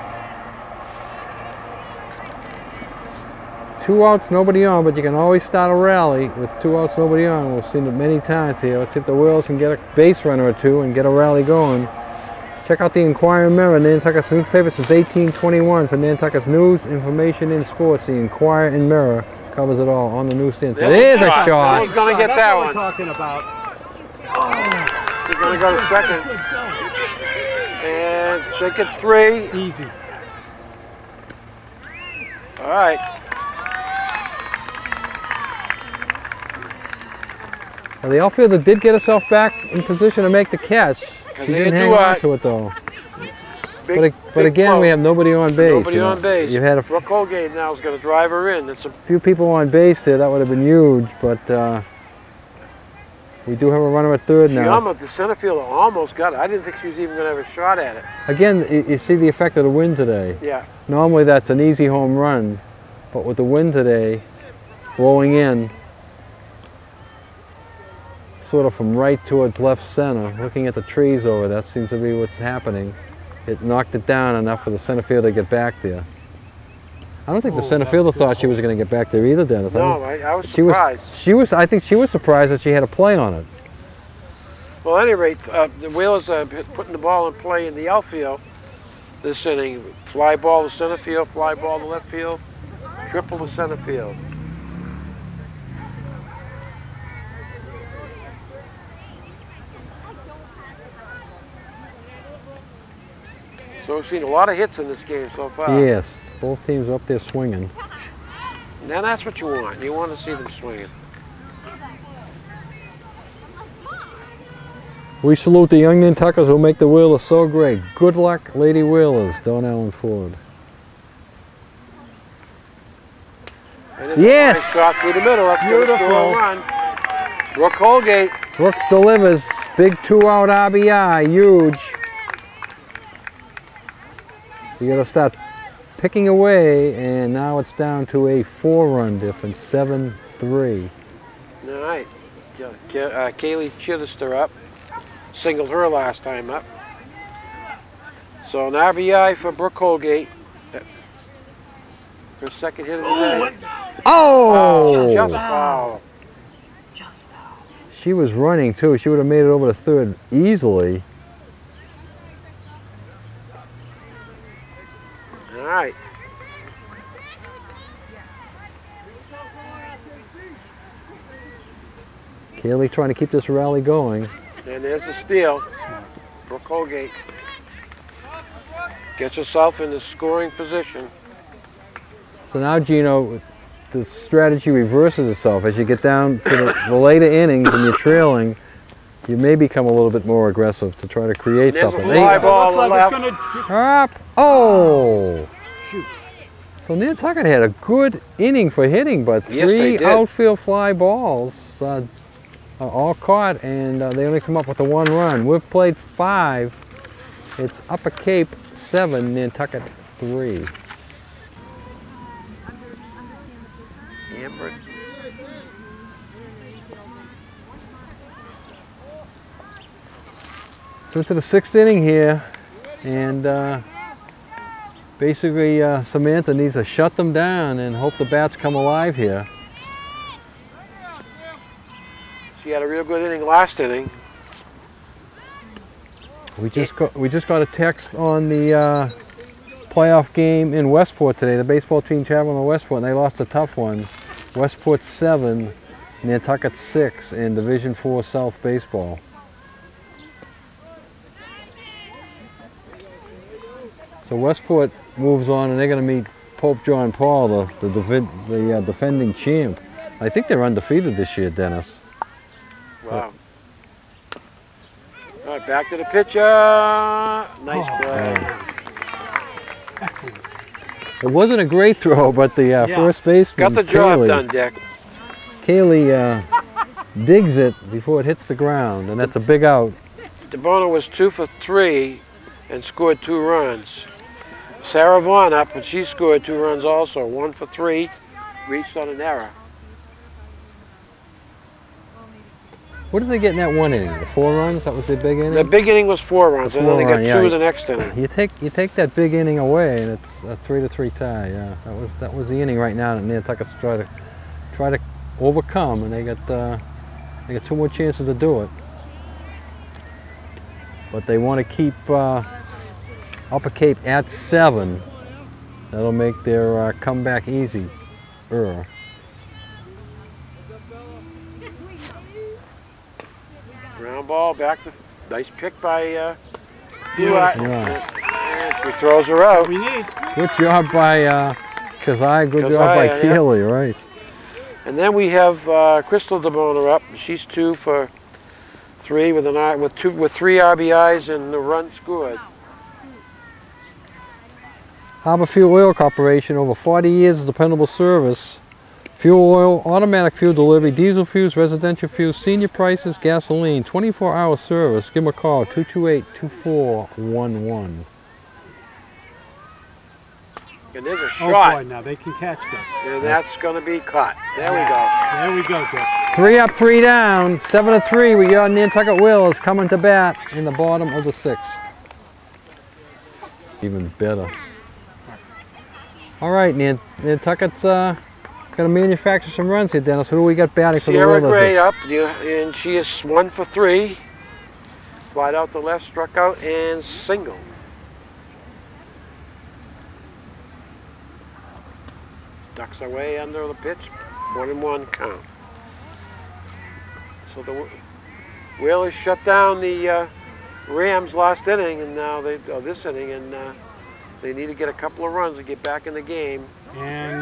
[SPEAKER 2] Two outs, nobody on, but you can always start a rally with two outs, nobody on. We've seen it many times here. Let's see if the Whales can get a base runner or two and get a rally going. Check out the Inquirer Mirror, Nantucket's newspaper since eighteen twenty-one. For Nantucket's news, information, and sports, the Inquirer and Mirror covers it all on the newsstand.
[SPEAKER 1] There's
[SPEAKER 2] There's
[SPEAKER 1] a
[SPEAKER 2] a
[SPEAKER 1] shot.
[SPEAKER 2] shot.
[SPEAKER 1] Who's going to get
[SPEAKER 3] That's
[SPEAKER 1] that
[SPEAKER 3] what
[SPEAKER 1] one?
[SPEAKER 3] we're talking about.
[SPEAKER 1] He's going to go to second. And thinking three.
[SPEAKER 3] Easy.
[SPEAKER 1] All right.
[SPEAKER 2] Well, the outfielder did get herself back in position to make the catch. She
[SPEAKER 1] they
[SPEAKER 2] didn't
[SPEAKER 1] do
[SPEAKER 2] hang
[SPEAKER 1] what?
[SPEAKER 2] on to it though.
[SPEAKER 1] Big,
[SPEAKER 2] But, but
[SPEAKER 1] big
[SPEAKER 2] again,
[SPEAKER 1] blow.
[SPEAKER 2] we have nobody on base.
[SPEAKER 1] Nobody
[SPEAKER 2] you know.
[SPEAKER 1] on base.
[SPEAKER 2] You had a
[SPEAKER 1] Brooke Holgate now is going to drive her in. It's a
[SPEAKER 2] few people on base there. That would have been huge, but uh, we do have a runner at third
[SPEAKER 1] She
[SPEAKER 2] now.
[SPEAKER 1] almost, the center fielder almost got it. I didn't think she was even going to have a shot at it.
[SPEAKER 2] Again, you, you see the effect of the wind today.
[SPEAKER 1] Yeah.
[SPEAKER 2] Normally that's an easy home run, but with the wind today blowing in, sort of from right towards left center, looking at the trees over, that seems to be what's happening. It knocked it down enough for the center fielder to get back there. I don't think the
[SPEAKER 3] Oh,
[SPEAKER 2] center
[SPEAKER 3] that's
[SPEAKER 2] fielder
[SPEAKER 3] good.
[SPEAKER 2] thought she was going to get back there either, Dennis. I
[SPEAKER 1] No,
[SPEAKER 2] don't-
[SPEAKER 1] I, I was
[SPEAKER 2] she was,
[SPEAKER 1] surprised.
[SPEAKER 2] she was. I think she was surprised that she had a play on it.
[SPEAKER 1] Well, at any rate, uh, the Whalers are putting the ball in play in the outfield this inning. Fly ball to center field, fly ball to left field, triple to center field. So we've seen a lot of hits in this game so far.
[SPEAKER 2] Yes, both teams are up there swinging.
[SPEAKER 1] Now that's what you want. You want to see them swinging.
[SPEAKER 2] We salute the young Nantuckers who make the Whalers so great. Good luck, Lady Whalers, Don Allen Ford.
[SPEAKER 1] And there's
[SPEAKER 2] Yes!
[SPEAKER 1] a nice shot through the middle. That's going to score a
[SPEAKER 3] Beautiful.
[SPEAKER 1] run. Brooke Holgate.
[SPEAKER 2] Brooks delivers. Big two-out R B I. Huge. You got to start picking away, and now it's down to a four-run difference, seven three.
[SPEAKER 1] All right. Ke- Ke- uh, Kaylee Chittister up. Singled her last time up. So an R B I for Brooke Holgate. Her second hit of the day.
[SPEAKER 2] Oh!
[SPEAKER 1] Foul. Just foul.
[SPEAKER 2] She was running, too. She would have made it over to third easily.
[SPEAKER 1] All right.
[SPEAKER 2] Kaylee trying to keep this rally going.
[SPEAKER 1] And there's the steal. Brooke Holgate gets herself in the scoring position.
[SPEAKER 2] So now, Gino, the strategy reverses itself. As you get down to the, the later innings and you're trailing, you may become a little bit more aggressive to try to create
[SPEAKER 1] There's a
[SPEAKER 2] something.
[SPEAKER 1] fly
[SPEAKER 2] They-
[SPEAKER 1] ball
[SPEAKER 3] So
[SPEAKER 1] on
[SPEAKER 3] it
[SPEAKER 1] the
[SPEAKER 3] looks
[SPEAKER 1] left.
[SPEAKER 3] like it's gonna
[SPEAKER 2] Up. Oh!
[SPEAKER 3] shoot.
[SPEAKER 2] So Nantucket had a good inning for hitting, but
[SPEAKER 1] Yes, they
[SPEAKER 2] three
[SPEAKER 1] did.
[SPEAKER 2] outfield fly balls uh, are all caught, and uh, they only come up with a one run. We've played five. It's Upper Cape seven, Nantucket three.
[SPEAKER 1] Amber.
[SPEAKER 2] So into the sixth inning here, and uh, basically uh, Samantha needs to shut them down and hope the bats come alive here.
[SPEAKER 1] She had a real good inning last inning.
[SPEAKER 2] We just got we just got a text on the uh, playoff game in Westport today. The baseball team traveling to Westport, and they lost a tough one. Westport seven, Nantucket six in Division Four South baseball. So Westport moves on, and they're going to meet Pope John Paul, the the, defi- the uh, defending champ. I think they're undefeated this year, Dennis.
[SPEAKER 1] Wow. All right, back to the pitcher. Nice
[SPEAKER 3] Oh.
[SPEAKER 1] play.
[SPEAKER 3] Excellent.
[SPEAKER 2] It wasn't a great throw, but the uh,
[SPEAKER 3] Yeah.
[SPEAKER 2] first baseman,
[SPEAKER 1] Got the job
[SPEAKER 2] Kaylee-
[SPEAKER 1] done, Dick.
[SPEAKER 2] Kaylee uh, digs it before it hits the ground, and that's a big out.
[SPEAKER 1] DeBono was two for three and scored two runs. Sarah Vaughn up, and she scored two runs also. One for three, reached on an error.
[SPEAKER 2] What did they get in that one inning? The four runs? That was the big inning?
[SPEAKER 1] The big inning was four runs,
[SPEAKER 2] The
[SPEAKER 1] and then they
[SPEAKER 2] four
[SPEAKER 1] got
[SPEAKER 2] run,
[SPEAKER 1] two
[SPEAKER 2] yeah.
[SPEAKER 1] in the next inning.
[SPEAKER 2] You take you take that big inning away, and it's a three to three tie. Yeah, that was that was the inning right now that Nantucket's try to try to overcome, and they got uh, they got two more chances to do it. But they want to keep uh, Upper Cape at seven. That'll make their uh, comeback easy. Er.
[SPEAKER 1] Ground ball back to nice pick by uh,
[SPEAKER 3] Yeah.
[SPEAKER 1] Duat.
[SPEAKER 2] Yeah.
[SPEAKER 1] And she throws her out.
[SPEAKER 3] We need.
[SPEAKER 2] Good job by uh, Kazai. Good job by
[SPEAKER 1] Kazai, yeah.
[SPEAKER 2] Keeley. Right.
[SPEAKER 1] And then we have uh, Crystal DeBona up. She's two for three with an R- with two with three R B Is and the run scored.
[SPEAKER 2] Harbor Fuel Oil Corporation, over forty years of dependable service. Fuel oil, automatic fuel delivery, diesel fuels, residential fuels, senior prices, gasoline, twenty-four hour service. Give them a call, two two eight, two four one one.
[SPEAKER 1] And there's a
[SPEAKER 3] Oh
[SPEAKER 1] shot,
[SPEAKER 3] boy, now they can catch this.
[SPEAKER 1] and that's going to be caught. There we go.
[SPEAKER 3] There we go, Dick.
[SPEAKER 2] Three up, three down, seven to three. We got Nantucket Wills coming to bat in the bottom of the sixth. Even better. All right, Nan Nantucket's uh, going to manufacture some runs here, Dennis. Who do we got batting for the
[SPEAKER 1] Sierra
[SPEAKER 2] Willows?
[SPEAKER 1] Gray up, yeah, and she is one for three. Flied out the left, struck out, and singled. Ducks away under the pitch, one and one count. So the Whalers shut down the uh, Rams last inning, and now they oh, this inning, and uh, they need to get a couple of runs to get back in the game.
[SPEAKER 3] And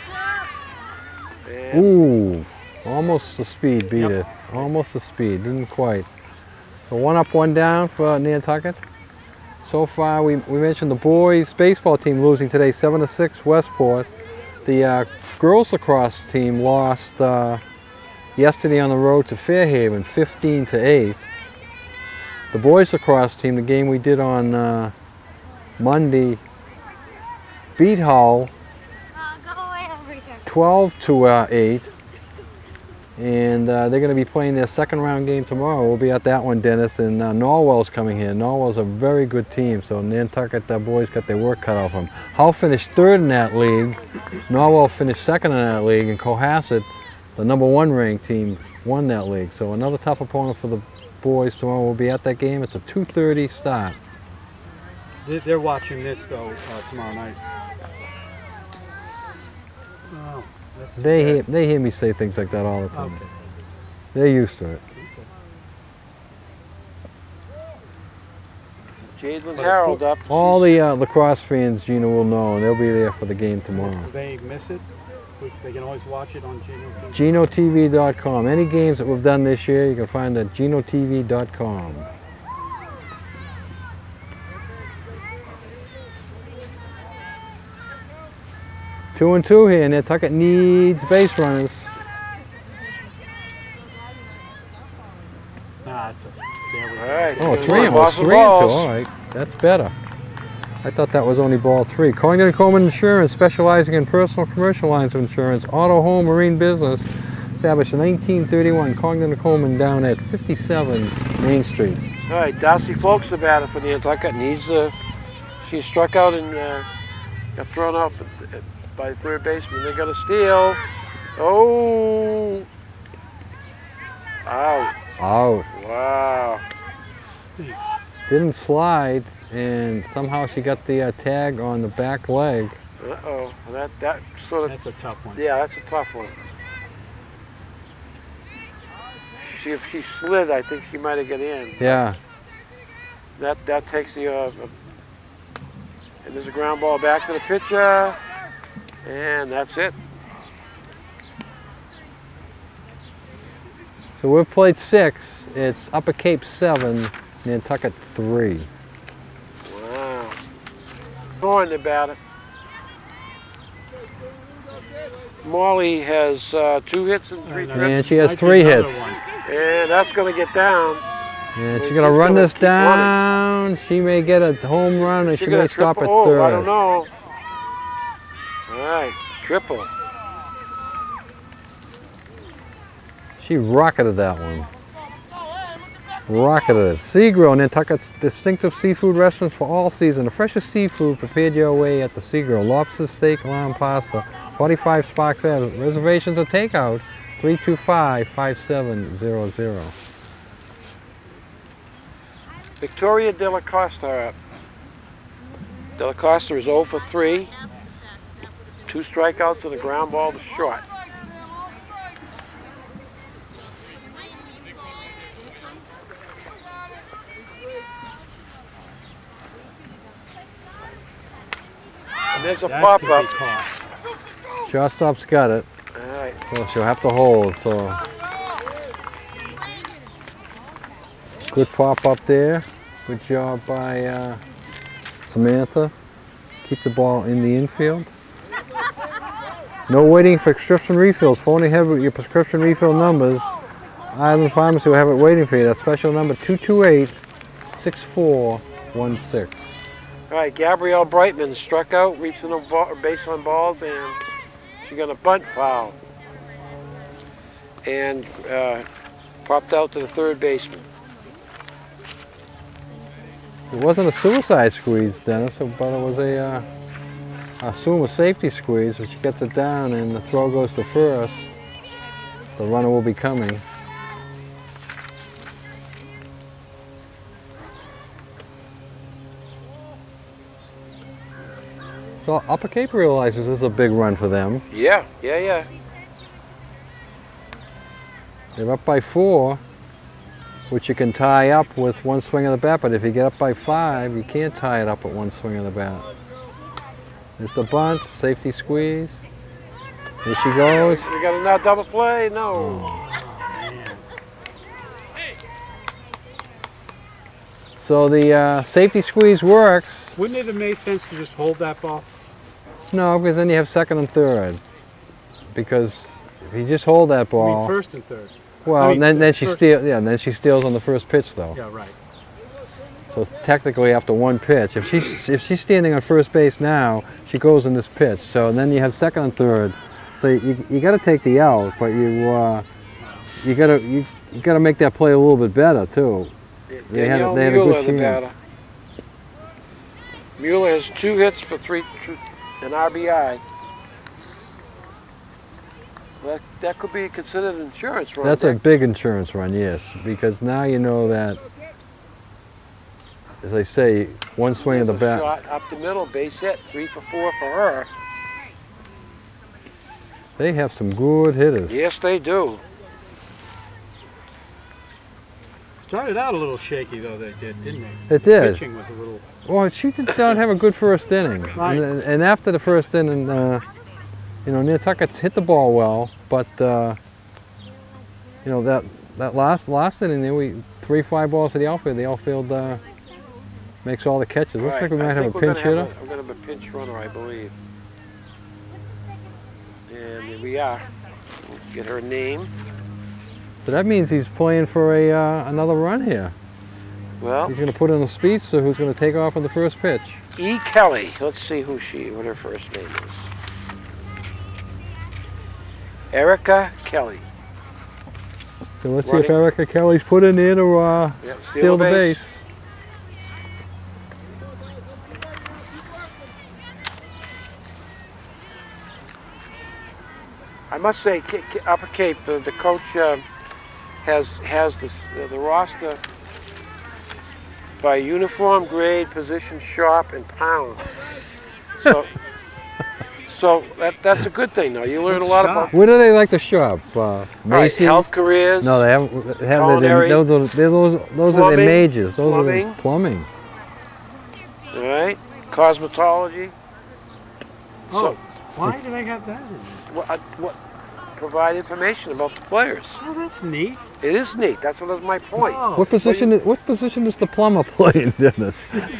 [SPEAKER 1] And
[SPEAKER 2] Ooh, almost the speed beat
[SPEAKER 3] Yep.
[SPEAKER 2] it. Almost the speed, didn't quite. So one up, one down for Nantucket. So far, we, we mentioned the boys baseball team losing today, seven to six Westport. The uh, girls lacrosse team lost uh, yesterday on the road to Fairhaven, fifteen to eight. The boys lacrosse team, the game we did on uh, Monday, beat Hull
[SPEAKER 4] Uh, go away over here.
[SPEAKER 2] twelve to eight, and uh, they're going to be playing their second round game tomorrow. We'll be at that one, Dennis, and uh, Norwell's coming here. Norwell's a very good team, so Nantucket uh, boys got their work cut out for them. Hull finished third in that league. Norwell finished second in that league, and Cohasset, the number one ranked team, won that league. So another tough opponent for the boys tomorrow. We'll be at that game. It's a two thirty start.
[SPEAKER 3] they- they're watching this though uh, tomorrow night. Oh, that's too
[SPEAKER 2] They
[SPEAKER 3] bad.
[SPEAKER 2] hear, they hear me say things like that all the time.
[SPEAKER 3] Okay.
[SPEAKER 2] They're used to it.
[SPEAKER 1] Jadlin Harold up.
[SPEAKER 2] All
[SPEAKER 1] She's-
[SPEAKER 2] the uh, lacrosse fans, Gina, will know, and they'll be there for the game tomorrow.
[SPEAKER 3] If they miss it, we- they can always watch it on Geno T V.
[SPEAKER 2] Geno T V dot com. Any games that we've done this year, you can find at Geno T V dot com. Two and two here. Nantucket needs base runners.
[SPEAKER 3] Nah, it's a, there we go.
[SPEAKER 1] All right.
[SPEAKER 2] Oh,
[SPEAKER 1] two
[SPEAKER 2] three
[SPEAKER 1] and
[SPEAKER 2] and
[SPEAKER 1] one.
[SPEAKER 2] one. Three and two. All right, that's better. I thought that was only ball three. Congdon and Coleman Insurance, specializing in personal and commercial lines of insurance, auto, home, marine business. Established in nineteen thirty-one. Congdon and Coleman down at fifty-seven Main Street.
[SPEAKER 1] All right, Darcy Folks, the batter for Nantucket, needs uh, she struck out and uh, got thrown out at- at- by the third baseman. They got a steal. Oh, out!
[SPEAKER 2] Out.
[SPEAKER 1] Wow.
[SPEAKER 3] Stinks.
[SPEAKER 2] Didn't slide, and somehow she got the uh, tag on the back leg.
[SPEAKER 1] Uh oh, that that sort of
[SPEAKER 3] That's a tough one.
[SPEAKER 1] yeah, that's a tough one. She if she slid, I think she might have got in.
[SPEAKER 2] Yeah.
[SPEAKER 1] That that takes the uh, and there's a ground ball back to the pitcher, and that's it.
[SPEAKER 2] So we've played six. It's Upper Cape seven, Nantucket three.
[SPEAKER 1] Wow. Horn the batter. Morley has uh, two hits and three
[SPEAKER 3] And, uh,
[SPEAKER 1] trips,
[SPEAKER 2] And she has
[SPEAKER 3] might be
[SPEAKER 2] three
[SPEAKER 3] another
[SPEAKER 2] hits.
[SPEAKER 3] one.
[SPEAKER 1] and that's going to get down.
[SPEAKER 2] And
[SPEAKER 1] Well,
[SPEAKER 2] she's gonna
[SPEAKER 1] she's
[SPEAKER 2] run
[SPEAKER 1] gonna
[SPEAKER 2] this
[SPEAKER 1] keep running.
[SPEAKER 2] down. She may get a home run, or
[SPEAKER 1] She
[SPEAKER 2] she
[SPEAKER 1] gonna
[SPEAKER 2] may stop at
[SPEAKER 1] triple?
[SPEAKER 2] third.
[SPEAKER 1] Oh, I don't know. All right, triple.
[SPEAKER 2] She rocketed that one. Rocketed it. Seagrill, Nantucket's distinctive seafood restaurants for all season. The freshest seafood prepared your way at the Seagrill. Lobster, steak, lamb, pasta. forty-five Sparks Ave. Reservations or takeout, three two five, five seven zero zero.
[SPEAKER 1] Victoria De La Costa up. De La Costa is zero for three. Two strikeouts and a ground ball to short. And there's a
[SPEAKER 3] That
[SPEAKER 1] pop
[SPEAKER 3] could be
[SPEAKER 1] up.
[SPEAKER 3] caught.
[SPEAKER 2] Shortstop's got it,
[SPEAKER 1] All right.
[SPEAKER 2] so she'll have to hold. So good pop up there. Good job by uh, Samantha. Keep the ball in the infield. No waiting for prescription refills. Phone ahead with your prescription refill numbers. Island Pharmacy will have it waiting for you. That's special number two two eight, six four one six.
[SPEAKER 1] All right, Gabrielle Brightman struck out, reaching the ball, base on balls, and she's going to bunt foul. And uh, popped out to the third baseman.
[SPEAKER 2] It wasn't a suicide squeeze, Dennis, but it was a, uh, I assume a safety squeeze. When she gets it down and the throw goes to first, the runner will be coming. So Upper Cape realizes this is a big run for them.
[SPEAKER 1] Yeah, yeah, yeah.
[SPEAKER 2] They're up by four, which you can tie up with one swing of the bat, but if you get up by five, you can't tie it up with one swing of the bat. There's the bunt, safety squeeze. Here she goes.
[SPEAKER 1] We got another double play? No.
[SPEAKER 2] So the uh, safety squeeze works.
[SPEAKER 3] Wouldn't it have made sense to just hold that ball?
[SPEAKER 2] No, because then you have second and third. Because if you just hold that
[SPEAKER 3] I
[SPEAKER 2] ball,
[SPEAKER 3] mean, first and third.
[SPEAKER 2] well,
[SPEAKER 3] I mean,
[SPEAKER 2] then then she
[SPEAKER 3] first-
[SPEAKER 2] steals. Yeah, then she steals on the first pitch though.
[SPEAKER 3] Yeah, right.
[SPEAKER 2] So it's technically after one pitch. If she's if she's standing on first base now, she goes in this pitch. So then you have second and third. So you you got to take the out, but you uh, you got to you, you got to make that play a little bit better too. They had a-
[SPEAKER 1] Danielle
[SPEAKER 2] they had a good
[SPEAKER 1] Mueller, the
[SPEAKER 2] chance.
[SPEAKER 1] batter. Mueller has two hits for three, two, an R B I. Well, that, that could be considered an insurance run.
[SPEAKER 2] That's a
[SPEAKER 1] Dick.
[SPEAKER 2] big insurance run, yes, because now you know that, as I say, one swing of
[SPEAKER 1] There's
[SPEAKER 2] the
[SPEAKER 1] a
[SPEAKER 2] bat.
[SPEAKER 1] shot up the middle, base hit, three for four for her.
[SPEAKER 2] They have some good hitters.
[SPEAKER 1] Yes, they do.
[SPEAKER 3] Started out a little shaky though, they did, didn't they?
[SPEAKER 2] It did.
[SPEAKER 3] Pitching was a little.
[SPEAKER 2] Well, she did not have a good first inning,
[SPEAKER 3] Right.
[SPEAKER 2] and, and after the first inning, uh, you know, Nantucket's hit the ball well, but uh, you know that that last last inning, there we three fly balls to the outfield. The outfield uh, makes all the catches. Looks
[SPEAKER 1] Right.
[SPEAKER 2] like we might
[SPEAKER 1] I
[SPEAKER 2] have
[SPEAKER 1] think
[SPEAKER 2] a
[SPEAKER 1] we're
[SPEAKER 2] pinch
[SPEAKER 1] gonna
[SPEAKER 2] hitter.
[SPEAKER 1] have a, we're going to have a pinch runner, I believe. And here we are. We'll get her name.
[SPEAKER 2] So that means he's playing for a uh, another run here.
[SPEAKER 1] Well,
[SPEAKER 2] He's going to put in a speedster who's going to take off on the first pitch.
[SPEAKER 1] E. Kelly. Let's see who she, what her first name is. Erica Kelly.
[SPEAKER 2] So let's see if
[SPEAKER 1] Running.
[SPEAKER 2] Erica Kelly's put in there to uh,
[SPEAKER 1] Yep,
[SPEAKER 2] steal the base.
[SPEAKER 1] I must say, Ca- Ca- Upper Cape, uh, the coach uh, has has this, uh, the roster by uniform, grade, position, shop, and pound. So, so that that's a good thing. Though you learn a lot about
[SPEAKER 2] Where do they like to shop? Uh,
[SPEAKER 1] right,
[SPEAKER 2] Macy's?
[SPEAKER 1] health careers.
[SPEAKER 2] No, they haven't. Have they,
[SPEAKER 1] Culinary,
[SPEAKER 2] those are they're those those are the
[SPEAKER 1] plumbing,
[SPEAKER 2] majors. Those are
[SPEAKER 1] plumbing.
[SPEAKER 2] the plumbing.
[SPEAKER 1] All right, cosmetology.
[SPEAKER 3] Oh,
[SPEAKER 1] So,
[SPEAKER 3] why do they have that in there?
[SPEAKER 1] what, uh, what provide information about the players.
[SPEAKER 3] Oh, that's neat.
[SPEAKER 1] It is neat. That's what is my point.
[SPEAKER 3] Oh.
[SPEAKER 2] What position? Is, what position does the plumber play in Dennis?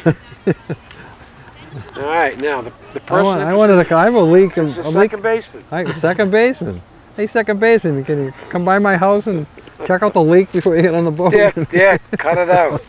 [SPEAKER 1] All right, now the the
[SPEAKER 2] I,
[SPEAKER 1] person.
[SPEAKER 2] want, I wanted to. I have a leak.
[SPEAKER 1] is the
[SPEAKER 2] A leak
[SPEAKER 1] second baseman.
[SPEAKER 2] I, second baseman. Hey, second baseman, can you come by my house and Check out the leak before you get on the boat.
[SPEAKER 1] Dick, Dick, cut it out.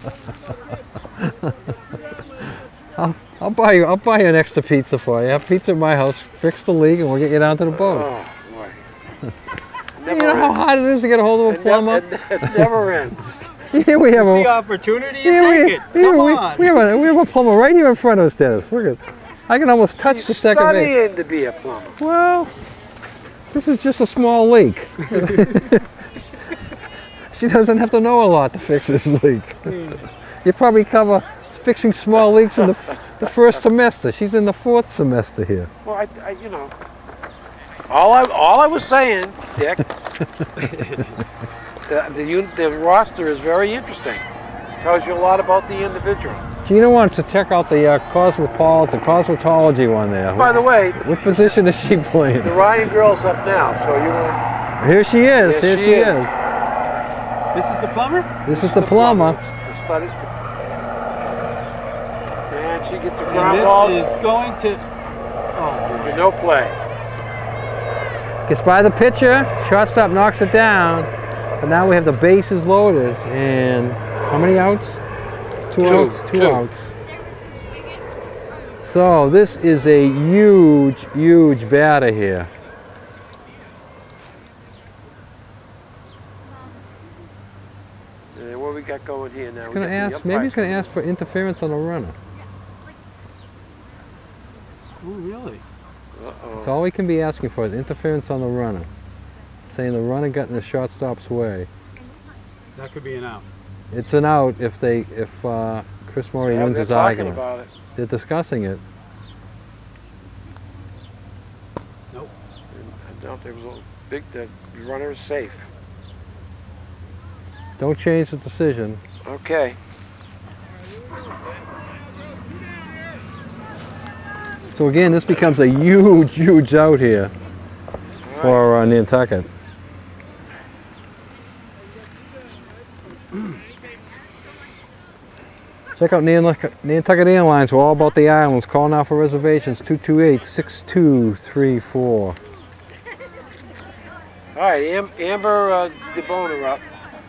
[SPEAKER 2] I'll, I'll buy you. I'll buy you an extra pizza for you. Have pizza at my house. Fix the leak, and we'll get you down to the boat.
[SPEAKER 1] Oh, boy.
[SPEAKER 2] You know how hard it is to get a hold of a
[SPEAKER 1] It,
[SPEAKER 2] plumber.
[SPEAKER 1] ne- it, it never ends.
[SPEAKER 2] Here we have
[SPEAKER 3] It's the
[SPEAKER 2] a.
[SPEAKER 3] opportunity, you
[SPEAKER 2] Here
[SPEAKER 3] take
[SPEAKER 2] we,
[SPEAKER 3] it.
[SPEAKER 2] here
[SPEAKER 3] Come
[SPEAKER 2] we,
[SPEAKER 3] on.
[SPEAKER 2] we have a we have a plumber right here in front of us, Dennis. Look at. I can almost touch
[SPEAKER 1] She's
[SPEAKER 2] the second base.
[SPEAKER 1] studying to be a plumber.
[SPEAKER 2] Well, this is just a small leak. She doesn't have to know a lot to fix this leak. You probably cover fixing small leaks in the, the first semester. She's in the fourth semester here.
[SPEAKER 1] Well, I, I you know, all I all I was saying, Dick, the, the un- the roster is very interesting. Tells you a lot about the individual.
[SPEAKER 2] Gina wants to check out the uh, cosmopolitan, the cosmetology one there.
[SPEAKER 1] By the way,
[SPEAKER 2] What position is she playing?
[SPEAKER 1] the Ryan girl's up now, so you were.
[SPEAKER 2] Here she is.
[SPEAKER 1] Here
[SPEAKER 2] Here
[SPEAKER 1] she
[SPEAKER 2] she
[SPEAKER 1] is.
[SPEAKER 2] is.
[SPEAKER 3] This is the plumber?
[SPEAKER 2] This is the plumber.
[SPEAKER 1] It's to study. To, and she gets a
[SPEAKER 3] And
[SPEAKER 1] ground ball.
[SPEAKER 3] this is going to... Oh,
[SPEAKER 1] with no play.
[SPEAKER 2] Gets by the pitcher. Shortstop knocks it down. But now we have the bases loaded. And how many outs? Two,
[SPEAKER 1] Two,
[SPEAKER 2] outs. Two,
[SPEAKER 1] two.
[SPEAKER 2] outs. So this is a huge, huge batter here.
[SPEAKER 1] And what we got going here now?
[SPEAKER 2] He's
[SPEAKER 1] We
[SPEAKER 2] gonna
[SPEAKER 1] got the
[SPEAKER 2] ask. Maybe he's
[SPEAKER 1] umpires
[SPEAKER 2] gonna ask for interference on the runner.
[SPEAKER 3] oh really?
[SPEAKER 1] coming. Uh-oh.
[SPEAKER 2] That's all he can be asking for is interference on the runner. Saying the runner got in the shortstop's way.
[SPEAKER 3] That could be an out.
[SPEAKER 2] It's an out if they if uh, Chris Murray
[SPEAKER 1] Yeah,
[SPEAKER 2] wins
[SPEAKER 1] they're
[SPEAKER 2] his
[SPEAKER 1] talking
[SPEAKER 2] argument.
[SPEAKER 1] about it.
[SPEAKER 2] They're discussing it.
[SPEAKER 3] Nope.
[SPEAKER 1] And I doubt there was a big. The runner is safe.
[SPEAKER 2] Don't change the decision.
[SPEAKER 1] Okay.
[SPEAKER 2] So again, this becomes a huge, huge out here
[SPEAKER 1] All
[SPEAKER 2] for uh, Nantucket. Check out Nantucket, Nantucket Airlines. We're all about the islands. Call now for reservations. two two eight, six two three four.
[SPEAKER 1] All right, Am- Amber uh, DeBona up.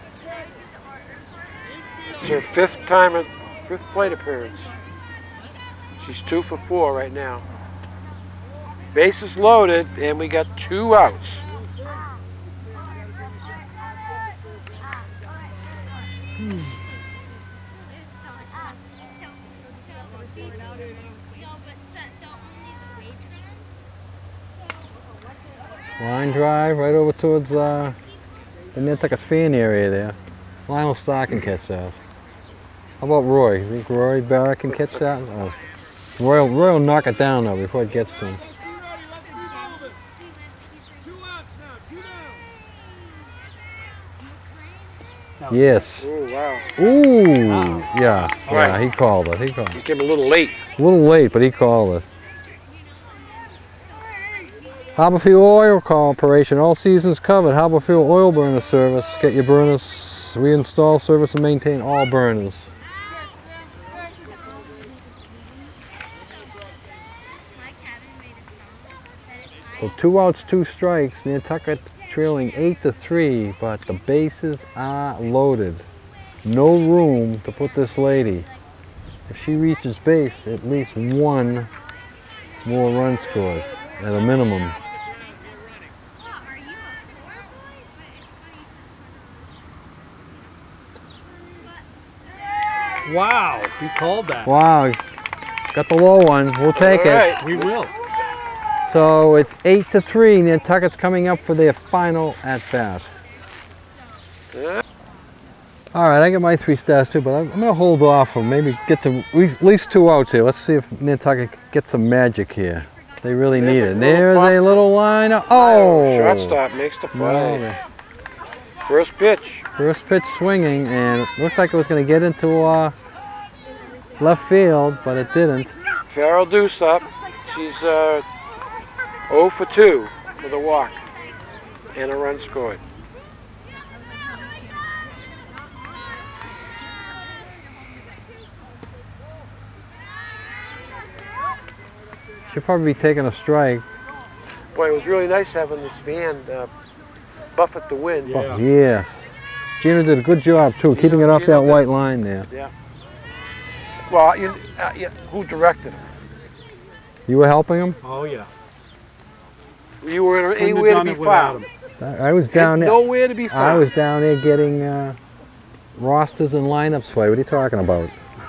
[SPEAKER 1] It's her fifth time, at, fifth plate appearance. She's two for four right now. Bases loaded, and we got two outs.
[SPEAKER 2] Line drive right over towards uh, the Nantucket fan area there. Lionel Starr can catch that. How about Roy? You think Roy Barrett can catch that? Oh. Roy, Roy will knock it down though before it gets to him. Yes.
[SPEAKER 1] Oh, wow.
[SPEAKER 2] Ooh.
[SPEAKER 3] Wow.
[SPEAKER 2] Yeah.
[SPEAKER 1] Right.
[SPEAKER 2] Yeah. He called it. He called
[SPEAKER 1] You
[SPEAKER 2] it.
[SPEAKER 1] came a little late.
[SPEAKER 2] A little late, but he called it. Haberfield Oil Corporation. All seasons covered. Haberfield Oil Burner Service. Get your burners. We install, service, and maintain all burners. So two outs, two strikes. Nantucket trailing eight to three, but the bases are loaded. No room to put this lady. If she reaches base, at least one more run scores at a minimum.
[SPEAKER 3] Wow, he called that.
[SPEAKER 2] Wow, got the low one. We'll take
[SPEAKER 1] All
[SPEAKER 2] it.
[SPEAKER 1] right.
[SPEAKER 3] We will.
[SPEAKER 2] So it's eight to three. Nantucket's coming up for their final at bat.
[SPEAKER 1] Yeah.
[SPEAKER 2] All right, I got my three stars too, but I'm I'm gonna hold off and maybe get to at least- at least two outs here. Let's see if Nantucket gets some magic here. They really
[SPEAKER 1] There's
[SPEAKER 2] need
[SPEAKER 1] a
[SPEAKER 2] it.
[SPEAKER 1] little
[SPEAKER 2] There's
[SPEAKER 1] pop.
[SPEAKER 2] a little line. Of, oh,
[SPEAKER 1] Shortstop makes the play.
[SPEAKER 2] No,
[SPEAKER 1] First pitch.
[SPEAKER 2] first pitch swinging, and it looked like it was going to get into uh, left field, but it didn't.
[SPEAKER 1] Farrell Deuce up. She's uh, zero for two with a walk and a run scored.
[SPEAKER 2] Should probably be taking a strike.
[SPEAKER 1] Boy, it was really nice having this van uh, buffet the wind.
[SPEAKER 3] Yeah.
[SPEAKER 2] Yes. Gina did a good job too, keeping it off
[SPEAKER 1] Gina
[SPEAKER 2] that
[SPEAKER 1] did.
[SPEAKER 2] white line there.
[SPEAKER 1] Yeah. Well, you, uh, yeah, who directed him?
[SPEAKER 2] You were helping him?
[SPEAKER 3] Oh yeah.
[SPEAKER 1] You were
[SPEAKER 3] Couldn't have
[SPEAKER 1] anywhere to
[SPEAKER 3] done
[SPEAKER 1] be
[SPEAKER 3] it without
[SPEAKER 1] found.
[SPEAKER 3] him.
[SPEAKER 2] I, I was down there.
[SPEAKER 1] Nowhere to be found.
[SPEAKER 2] I was down there getting uh, rosters and lineups for you. What are you talking about?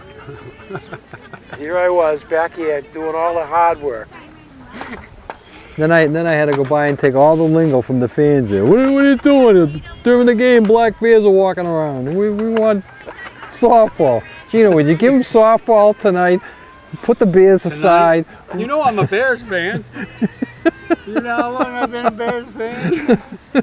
[SPEAKER 1] Here I was, back here, doing all the hard work.
[SPEAKER 2] Then I then I had to go by and take all the lingo from the fans there. What are, what are you doing? During the game, black bears are walking around. We, we want softball. Gina, would you give them softball tonight? Put the beers aside.
[SPEAKER 3] You know I'm a Bears fan. You know how long I've been a Bears fan?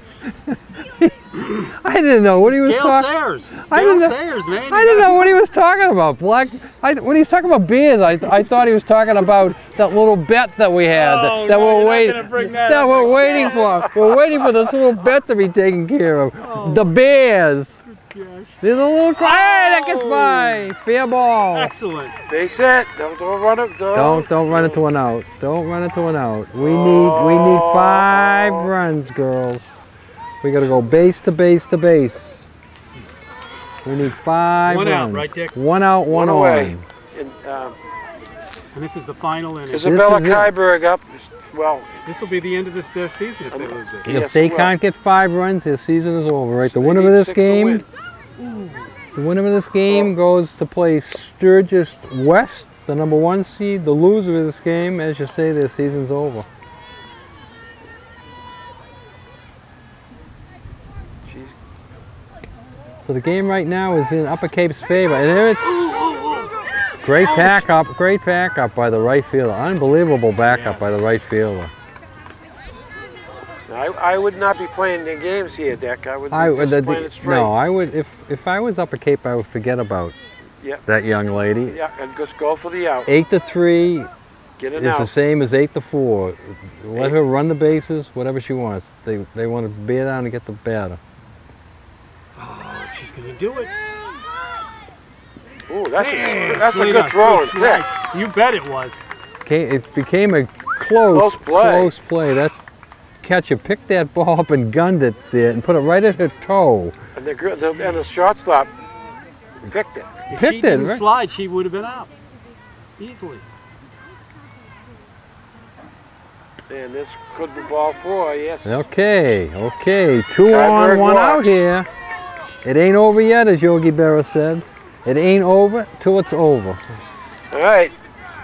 [SPEAKER 2] I didn't know what he was
[SPEAKER 3] Gale
[SPEAKER 2] talking.
[SPEAKER 3] Sayers.
[SPEAKER 2] I
[SPEAKER 3] Gale
[SPEAKER 2] didn't know-
[SPEAKER 3] Sayers, man.
[SPEAKER 2] I
[SPEAKER 3] You
[SPEAKER 2] didn't
[SPEAKER 3] gotta-
[SPEAKER 2] know what he was talking about. Black. I, when he was talking about beers, I, I thought he was talking about that little bet that we had that,
[SPEAKER 3] Oh,
[SPEAKER 2] that
[SPEAKER 3] no,
[SPEAKER 2] we're
[SPEAKER 3] you're not
[SPEAKER 2] waiting.
[SPEAKER 3] gonna bring that
[SPEAKER 2] that
[SPEAKER 3] up
[SPEAKER 2] we're
[SPEAKER 3] again.
[SPEAKER 2] waiting for. We're waiting for this little bet to be taken care of.
[SPEAKER 3] Oh.
[SPEAKER 2] The Bears.
[SPEAKER 3] Gosh.
[SPEAKER 2] There's a little cry. Hey, that gets
[SPEAKER 3] Oh.
[SPEAKER 2] by. Fair ball.
[SPEAKER 3] Excellent.
[SPEAKER 1] Base hit. Don't, don't run it. Don't.
[SPEAKER 2] Don't don't run into an out. Don't run into an out. We need we need five runs, girls. We gotta go base to base to base. We need five
[SPEAKER 3] One out,
[SPEAKER 2] runs.
[SPEAKER 3] right, Dick?
[SPEAKER 2] One out, one,
[SPEAKER 1] One away.
[SPEAKER 2] on.
[SPEAKER 1] And, um,
[SPEAKER 3] And this is the final inning.
[SPEAKER 1] Isabella
[SPEAKER 2] is it.
[SPEAKER 1] Kyberg up. Well,
[SPEAKER 3] This will be the end of this their season if they lose it.
[SPEAKER 2] If
[SPEAKER 1] Yes,
[SPEAKER 2] they
[SPEAKER 1] it will.
[SPEAKER 2] can't get five runs, their season is over. Right. The
[SPEAKER 1] they
[SPEAKER 2] winner of
[SPEAKER 1] need
[SPEAKER 2] this
[SPEAKER 1] six to
[SPEAKER 2] game,
[SPEAKER 1] win.
[SPEAKER 2] the winner of this game goes to play Sturgis West, the number one seed. The loser of this game, as you say, their season's over.
[SPEAKER 1] She's
[SPEAKER 2] So the game right now is in Upper Cape's favor. And there it, great pack up, great pack up by the right fielder. Unbelievable backup
[SPEAKER 3] Yes.
[SPEAKER 2] by the right fielder.
[SPEAKER 1] I, I would not be playing the games here, Dick. I would be
[SPEAKER 2] I
[SPEAKER 1] just
[SPEAKER 2] would the-
[SPEAKER 1] playing it straight.
[SPEAKER 2] no, I would if if I was Upper Cape, I would forget about
[SPEAKER 1] Yep.
[SPEAKER 2] that young lady.
[SPEAKER 1] Yeah, and just go for the out.
[SPEAKER 2] Eight to three
[SPEAKER 1] Get it
[SPEAKER 2] is the
[SPEAKER 1] out.
[SPEAKER 2] same as eight to four. Let
[SPEAKER 1] Eight.
[SPEAKER 2] her run the bases, whatever she wants. They they want to bear down and get the batter.
[SPEAKER 3] Oh, she's going to do it.
[SPEAKER 1] Ooh, that's a,
[SPEAKER 3] Sam,
[SPEAKER 1] that's a
[SPEAKER 3] Selena,
[SPEAKER 1] good throw,
[SPEAKER 3] strike.
[SPEAKER 1] Dick.
[SPEAKER 3] You bet it was.
[SPEAKER 2] Okay, it became a close
[SPEAKER 1] Close play.
[SPEAKER 2] close play. That catcher picked that ball up and gunned it there and put it right at her toe.
[SPEAKER 1] And the, gr- the and the shortstop picked it.
[SPEAKER 3] If
[SPEAKER 2] Picked
[SPEAKER 3] she
[SPEAKER 2] it,
[SPEAKER 3] didn't
[SPEAKER 2] right?
[SPEAKER 3] slide, she would have been out. Easily.
[SPEAKER 1] And this could be ball four, yes.
[SPEAKER 2] Okay, okay, two
[SPEAKER 1] Kyberg
[SPEAKER 2] on, one out
[SPEAKER 1] walks.
[SPEAKER 2] here. It ain't over yet, as Yogi Berra said. It ain't over till it's over.
[SPEAKER 1] All right.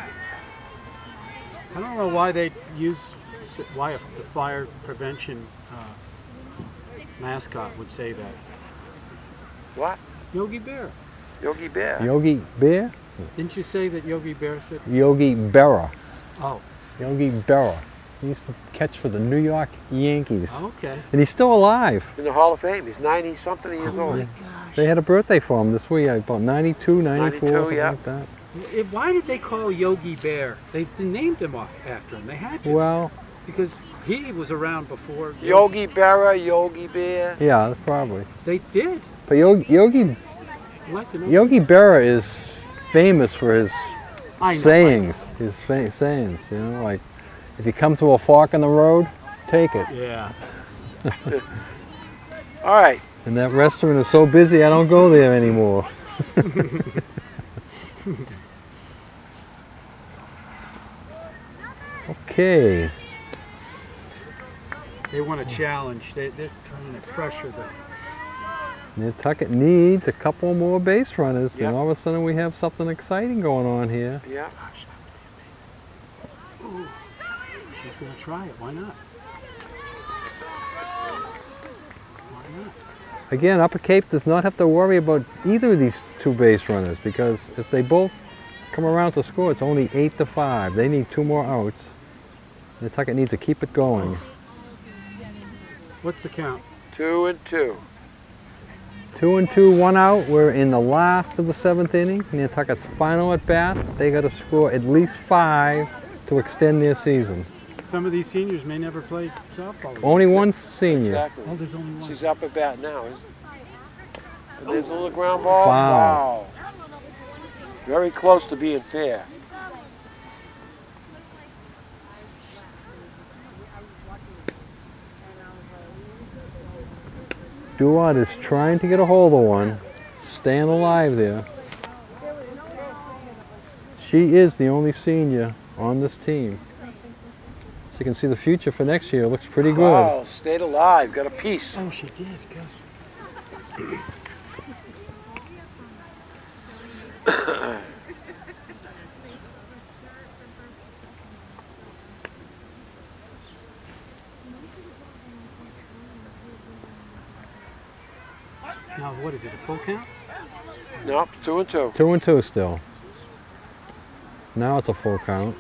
[SPEAKER 3] I don't know why they use, why the fire prevention uh, mascot would say that.
[SPEAKER 1] What?
[SPEAKER 3] Yogi Bear.
[SPEAKER 1] Yogi Bear.
[SPEAKER 2] Yogi Bear?
[SPEAKER 3] Didn't you say that Yogi Bear said?
[SPEAKER 2] Yogi Berra.
[SPEAKER 3] Oh,
[SPEAKER 2] Yogi Berra. He used to catch for the New York Yankees.
[SPEAKER 3] okay.
[SPEAKER 2] And he's still alive.
[SPEAKER 1] In the Hall of Fame. He's ninety something years
[SPEAKER 3] Oh
[SPEAKER 1] old.
[SPEAKER 3] my gosh.
[SPEAKER 2] They had a birthday for him this week, about ninety-two, ninety-four,
[SPEAKER 1] ninety-two,
[SPEAKER 2] something
[SPEAKER 1] yeah.
[SPEAKER 2] like that.
[SPEAKER 3] It- Why did they call Yogi Bear? They, they named him off after him. They had to.
[SPEAKER 2] Well,
[SPEAKER 3] Because he was around before.
[SPEAKER 1] Yogi Berra, Yogi Bear.
[SPEAKER 2] yeah, probably.
[SPEAKER 3] They did.
[SPEAKER 2] But Yogi, Yogi,
[SPEAKER 3] I'd like to know.
[SPEAKER 2] Yogi Berra is famous for his
[SPEAKER 3] I know,
[SPEAKER 2] sayings, his fa- sayings, you know, like, if you come to a fork in the road, take it.
[SPEAKER 3] Yeah.
[SPEAKER 1] All right.
[SPEAKER 2] And that restaurant is so busy, I don't go there anymore. Okay.
[SPEAKER 3] They want a challenge. They, they're trying to pressure them.
[SPEAKER 2] Nantucket needs a couple more base runners,
[SPEAKER 1] Yeah.
[SPEAKER 2] and all of a sudden we have something exciting going on here.
[SPEAKER 1] Yeah.
[SPEAKER 3] Gosh, that would be amazing. Ooh, she's going to try it. Why not? Why not?
[SPEAKER 2] Again, Upper Cape does not have to worry about either of these two base runners, because if they both come around to score, it's only eight to five. They need two more outs. Nantucket needs to keep it going.
[SPEAKER 3] What's the count?
[SPEAKER 1] Two and two.
[SPEAKER 2] Two and two, one out. We're in the last of the seventh inning. Nantucket's final at bat. They got to score at least five to extend their season.
[SPEAKER 3] Some of these seniors may never play softball again.
[SPEAKER 2] Only one senior.
[SPEAKER 1] Exactly.
[SPEAKER 3] Oh, there's only one.
[SPEAKER 1] She's up at bat now. Isn't and there's a little ground ball.
[SPEAKER 2] Foul.
[SPEAKER 1] Foul. Very close to being fair.
[SPEAKER 2] Duart is trying to get a hold of one, staying alive there. She is the only senior on this team. So you can see the future for next year looks pretty good.
[SPEAKER 1] Oh, stayed alive, got a piece.
[SPEAKER 3] Oh, she did. Good. Now, what is it, a full count?
[SPEAKER 1] Nope, two and two.
[SPEAKER 2] Two and two still. Now it's a full count.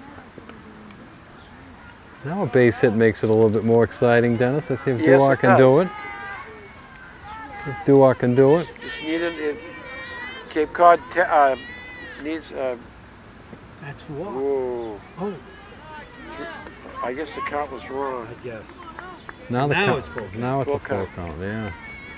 [SPEAKER 2] Now a base hit makes it a little bit more exciting, Dennis. Let's see if
[SPEAKER 1] Yes,
[SPEAKER 2] Duart
[SPEAKER 1] it
[SPEAKER 2] can do
[SPEAKER 1] does.
[SPEAKER 2] it. If Duart can do it.
[SPEAKER 1] Just needed it. Cape Cod te- uh, needs. Uh,
[SPEAKER 3] That's for what?
[SPEAKER 1] whoa,
[SPEAKER 3] Oh,
[SPEAKER 1] I guess the count was wrong.
[SPEAKER 3] I guess.
[SPEAKER 2] Now the
[SPEAKER 3] Now
[SPEAKER 2] count,
[SPEAKER 3] it's full count.
[SPEAKER 2] Now it's
[SPEAKER 1] Full
[SPEAKER 2] a full
[SPEAKER 1] count.
[SPEAKER 2] count, yeah.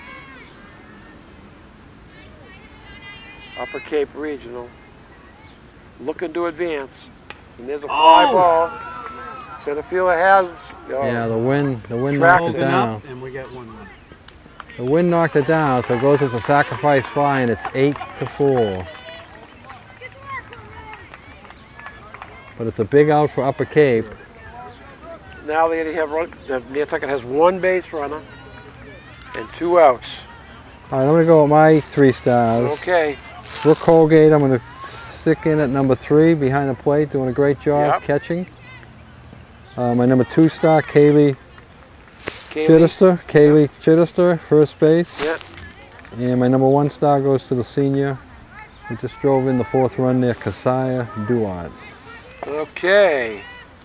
[SPEAKER 1] Upper Cape Regional. Looking to advance. And there's a fly
[SPEAKER 3] Oh.
[SPEAKER 1] ball. Center fielder has. Oh,
[SPEAKER 2] Yeah, the wind, the wind
[SPEAKER 1] Tracks
[SPEAKER 2] knocked it
[SPEAKER 3] Open
[SPEAKER 2] down.
[SPEAKER 3] up, and we get one run.
[SPEAKER 2] The wind knocked it down, so it goes as a sacrifice fly, and it's eight to four. But it's a big out for Upper Cape.
[SPEAKER 1] Now they have run. The Nantucket has one base runner and two outs.
[SPEAKER 2] All right, I'm gonna go with my three stars.
[SPEAKER 1] Okay.
[SPEAKER 2] Brooke Colgate, I'm gonna stick in at number three behind the plate, doing a great job
[SPEAKER 1] Yep.
[SPEAKER 2] catching. Uh, my number two star, Kaylee
[SPEAKER 1] Kaylee.
[SPEAKER 2] Chittister, Kaylee Chittister, first base.
[SPEAKER 1] Yep.
[SPEAKER 2] And my number one star goes to the senior who just drove in the fourth run there, Keziah Duart.
[SPEAKER 1] Okay.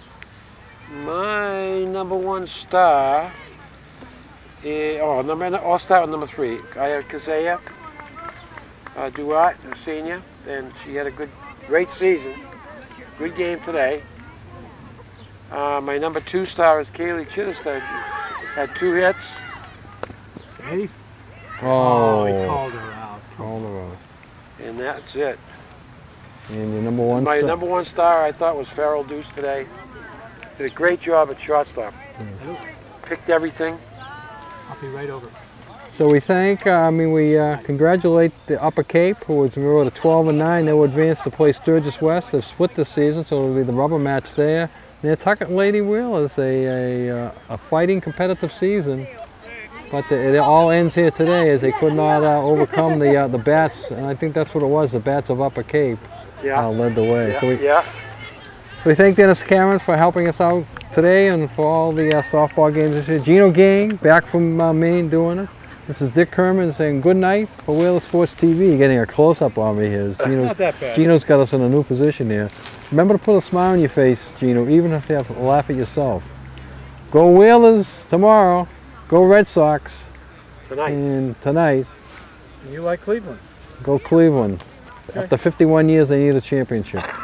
[SPEAKER 1] My number one star. Is, oh, number. I'll start with number three. I have Keziah uh, Duart, a senior, and she had a good, great season. Good game today. Uh, my number two star is Kaylee Chittister. Had two hits.
[SPEAKER 3] Safe?
[SPEAKER 2] Oh,
[SPEAKER 3] he called her out.
[SPEAKER 2] all the way.
[SPEAKER 1] And that's it.
[SPEAKER 2] And your number one
[SPEAKER 1] My
[SPEAKER 2] star?
[SPEAKER 1] number one star I thought was Farrell Deuce today. Did a great job at shortstop.
[SPEAKER 3] Oh,
[SPEAKER 1] Picked everything.
[SPEAKER 3] I'll be right over.
[SPEAKER 2] So we thank, uh, I mean, we uh, congratulate the Upper Cape, who was wrote a twelve and nine. They will advance to play Sturgis West. They've split this season, so it'll be the rubber match there. Nantucket and Lady Wheelers, a, a, uh, a fighting competitive season. But the, it all ends here today as they could not uh, overcome the uh, the bats, and I think that's what it was, the bats of Upper Cape
[SPEAKER 1] Yeah.
[SPEAKER 2] uh, led the way.
[SPEAKER 1] yeah.
[SPEAKER 2] So we,
[SPEAKER 1] yeah.
[SPEAKER 2] we thank Dennis Cameron for helping us out today and for all the uh, softball games this year. Gino Gang, back from uh, Maine doing it. This is Dick Kerman saying good night for Wheeler Sports T V, getting a close-up on me here. Gino,
[SPEAKER 3] Not that bad.
[SPEAKER 2] Gino's got us in a new position here. Remember to put a smile on your face, Gino, even if you have to laugh at yourself. Go Whalers tomorrow. Go Red Sox.
[SPEAKER 1] Tonight.
[SPEAKER 2] And tonight,
[SPEAKER 3] You like Cleveland?
[SPEAKER 2] go Cleveland. After fifty-one years, they need a championship.